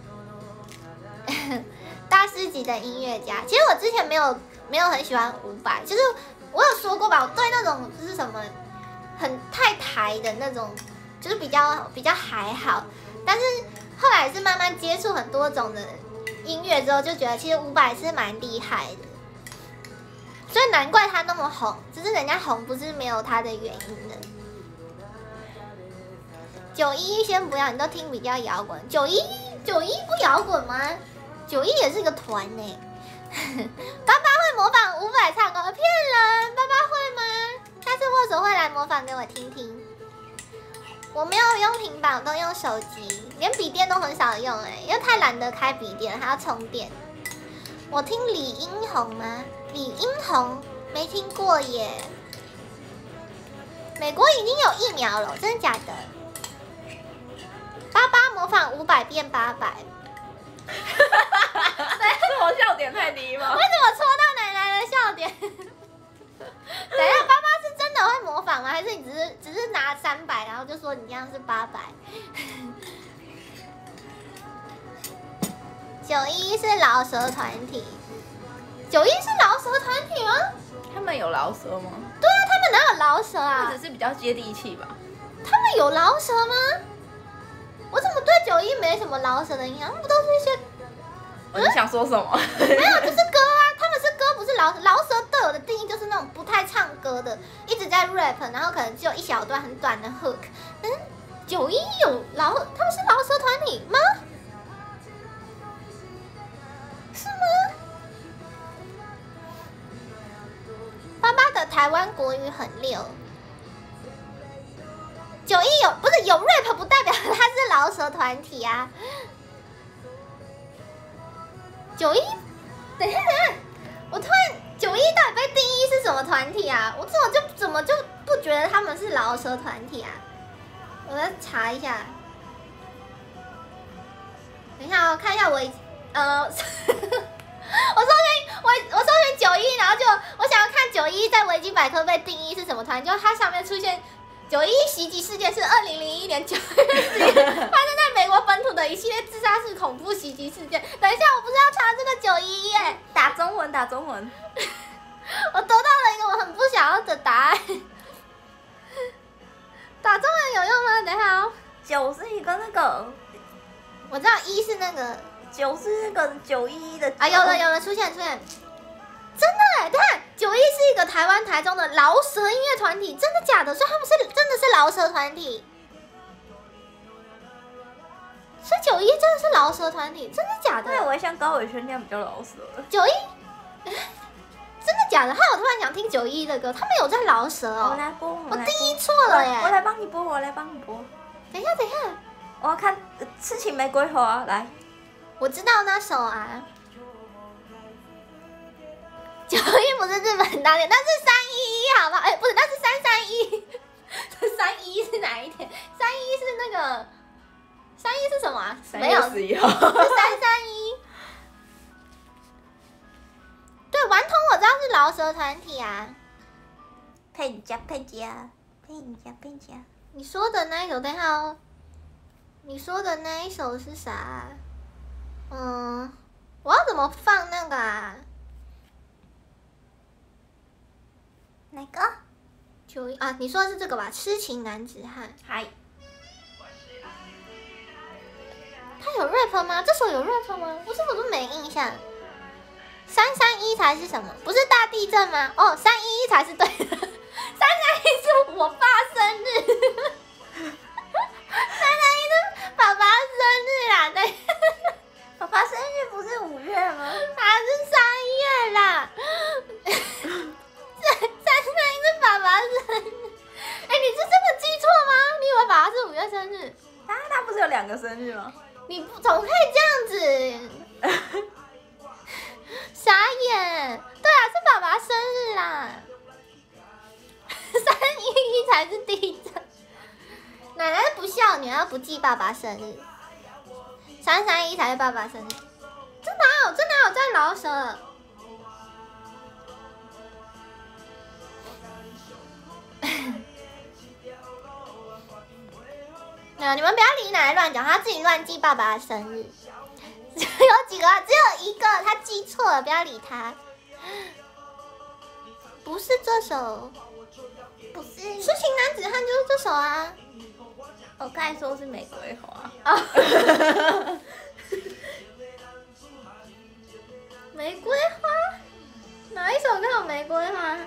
大师级的音乐家，其实我之前没有没有很喜欢伍佰，就是我有说过吧，我对那种就是什么很太台的那种，就是比较比较还好。但是后来是慢慢接触很多种的音乐之后，就觉得其实伍佰是蛮厉害的，所以难怪他那么红，只是人家红不是没有他的原因的。九一先不要，你都听比较摇滚。九一九一不摇滚吗？九一也是一个团呢。爸爸会模仿伍佰唱歌，骗人！爸爸会吗？下次握手会来模仿给我听听。我没有用平板，我都用手机，连笔电都很少用哎、欸，因为太懒得开笔电，还要充电。我听李英宏吗？李英宏没听过耶。美国已经有疫苗了，真的假的？爸爸模仿伍佰变八百。 是我笑点太低吗？ 为什么戳到奶奶的笑点？等一下，爸爸是真的会模仿吗？还是你只是只是拿三百，然后就说你这样是八百？九一是饶舌团体，九一是饶舌团体吗？ 他们有饶舌吗？ 对啊，他们哪有饶舌啊？ 或者是比较接地气吧。 他们有饶舌吗？我怎么对九一没什么饶舌的印象？他们不都是一些…… 哦，你想说什么？ 没有，就是歌啊，他们是歌，不是饶舌。饶舌对我的定义就是那种不太唱歌的，一直在 rap， 然后可能只有一小段很短的 hook。但是九一有饶，他们是饶舌团体吗？是吗？爸爸的台湾国语很溜。九一有不是有 rap 不代表他是饶舌团体啊。九一，等一下等一下，我突然九一到底被定义是什么团体啊？我怎么就怎么就不觉得他们是饶舌团体啊？我要查一下。等一下我看一下我呃，我搜寻我我搜寻九一，然后就我想要看九一在维基百科被定义是什么团，就它上面出现。九一袭击事件是二零零一年九月四日发生在美国本土的一系列自杀式恐怖袭击事件。等一下，我不是要查这个九一耶？ 打中文，打中文。 我得到了一个我很不想要的答案。 九是一个那个， 我知道一是那个九是那个九一一的啊，有了有了，出现出现，真的哎，看九一是一个台湾台中的饶舌音乐团体，真的假的？所以他们是真的是饶舌团体，所以九一真的是饶舌团体，真的假的？ 对，我也像高伟轩那样比较饶舌。 九一，真的假的？害我突然想听九一的歌，他们有在饶舌哦。 我来播，我我来定义错了耶！ 我来帮你播，我来帮你播。 等一下，等一下， 我要看呃痴情玫瑰花，来。 我知道那首啊。九一不是日本当年，那是三一一，好不好？哎、欸，不是，那是三三一。三一是哪一天？三一是那个，三一是什么啊？没有， 十一号。 是三三一。对，顽童我知道是饶舌团体啊。 配家配家配家配家。 你说的那一首，等一下哦。你说的那一首是啥、啊？嗯，我要怎么放那个啊？ 哪个？ 九一啊，你说的是这个吧？痴情男子汉。 嗨。 他有 rap 吗？这首有 rap 吗？我怎么都没印象。三三一才是什么？不是大地震吗？哦，三一一才是对的。三三一是我爸生日。三三一是爸爸生日啦，对。 爸爸生日不是五月吗？ 他是三月啦。三三一是爸爸生日。哎、欸，你是真的记错吗？你以为爸爸是五月生日？ 他他不是有两个生日吗？ 你不怎么可以这样子？傻眼！对啊，是爸爸生日啦。三一一才是地震。奶奶不孝女，要不记爸爸生日。三三一才是爸爸生日。这哪有？这哪有在饶舌？没有，你们不要理奶奶乱讲，她自己乱记爸爸的生日。有几个、啊？只有一个，他记错了，不要理他。不是这首， 不是。 痴情男子汉就是这首啊。 我刚才说是玫瑰花。 哦。玫瑰花？哪一首歌有玫瑰花？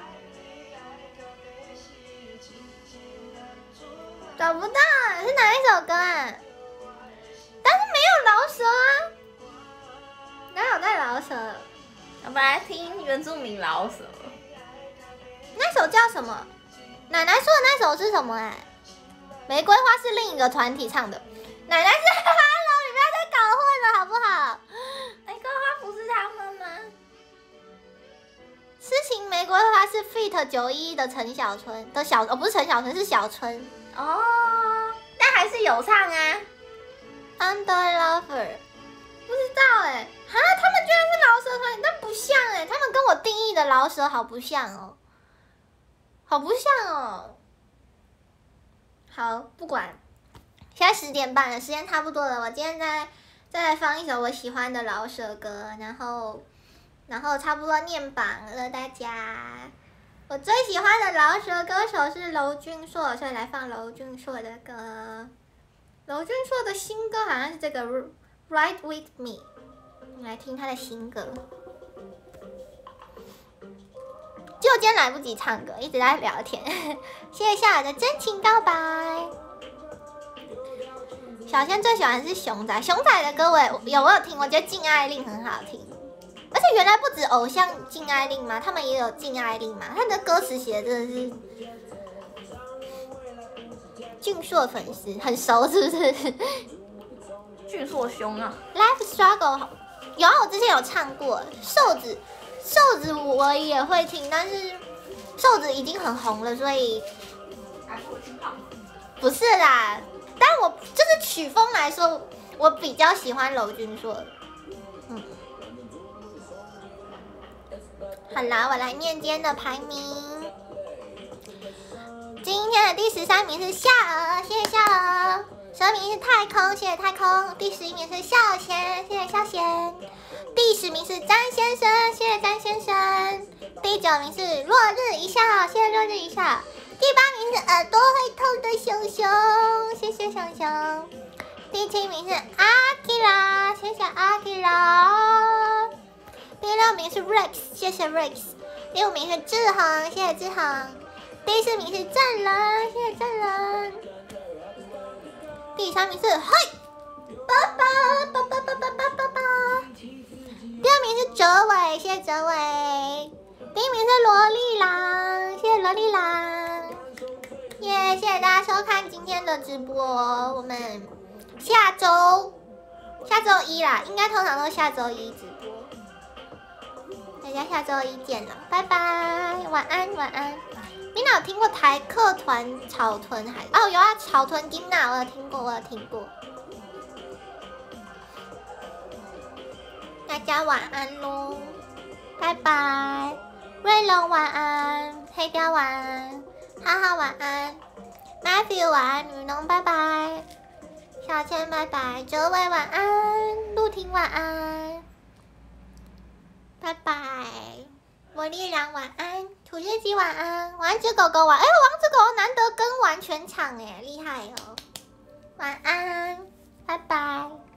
找不到，是哪一首歌啊？但是没有饶舌啊。哪有在饶舌？ 我们来听原住民饶舌。 那首叫什么？奶奶说的那首是什么、欸？哎，玫瑰花是另一个团体唱的。奶奶是 Hello， 你不要再搞混了好不好？ 玫瑰花不是他们吗？ 痴情玫瑰花是 feat 九一的陈小春的小哦，不是陈小春，是小春。 哦，但还是有唱啊。 Under Lover。不知道哎、欸，哈，他们居然是饶舌团体，但不像哎、欸，他们跟我定义的饶舌好不像哦，好不像哦。好，不管，现在十点半了，时间差不多了，我今天再再来放一首我喜欢的饶舌歌，然后然后差不多念榜了，大家。我最喜欢的饶舌歌手是娄俊硕，所以来放娄俊硕的歌。娄俊硕的新歌好像是这个。Ride with me， 你来听他的新歌。就今天来不及唱歌，一直在聊天。谢谢夏尔的真情告白。小仙最喜欢的是熊仔，熊仔的歌我也有我有听，我觉得禁爱令很好听。而且原来不止偶像禁爱令嘛，他们也有禁爱令嘛。他的歌词写的真的是俊硕粉丝很熟，是不是？ 俊硕兄啊 ，Life Struggle 有啊，我之前有唱过。瘦子，瘦子我也会听，但是瘦子已经很红了，所以不是啦。但我就是曲风来说，我比较喜欢娄俊硕。嗯，好啦，我来念今天的排名。今天的第十三名是夏儿，谢谢夏儿。十二名是太空，谢谢太空。第十一名是孝贤，谢谢孝贤。第十名是詹先生，谢谢詹先生。第九名是落日一笑，谢谢落日一笑。第八名是耳朵会痛的熊熊，谢谢熊熊。第七名是阿基拉，谢谢阿基拉。第六名是 Rex， 谢谢 Rex。第五名是志恒，谢谢志恒。第四名是赞人，谢谢赞人。第三名是嘿，爸爸爸爸爸爸爸爸爸。第二名是哲伟，谢谢哲伟。第一名是萝莉郎，谢谢萝莉郎。耶，谢谢大家收看今天的直播，我们下周下周一啦，应该通常都下周一直播。大家下周一见了，拜拜，晚安晚安。米娜有听过台客团草屯还哦有啊，草屯金娜我有听过，我有听过。大家晚安喽，拜拜。瑞龙晚安，黑雕晚安，哈哈晚安 ，Matthew 晚安，女农拜拜，小千拜拜，哲伟晚安，陆婷晚安，拜拜，魔力狼晚安，土司机晚安，王子狗狗晚，哎，王子狗狗难得跟完全场哎，厉害哦，晚安，拜拜。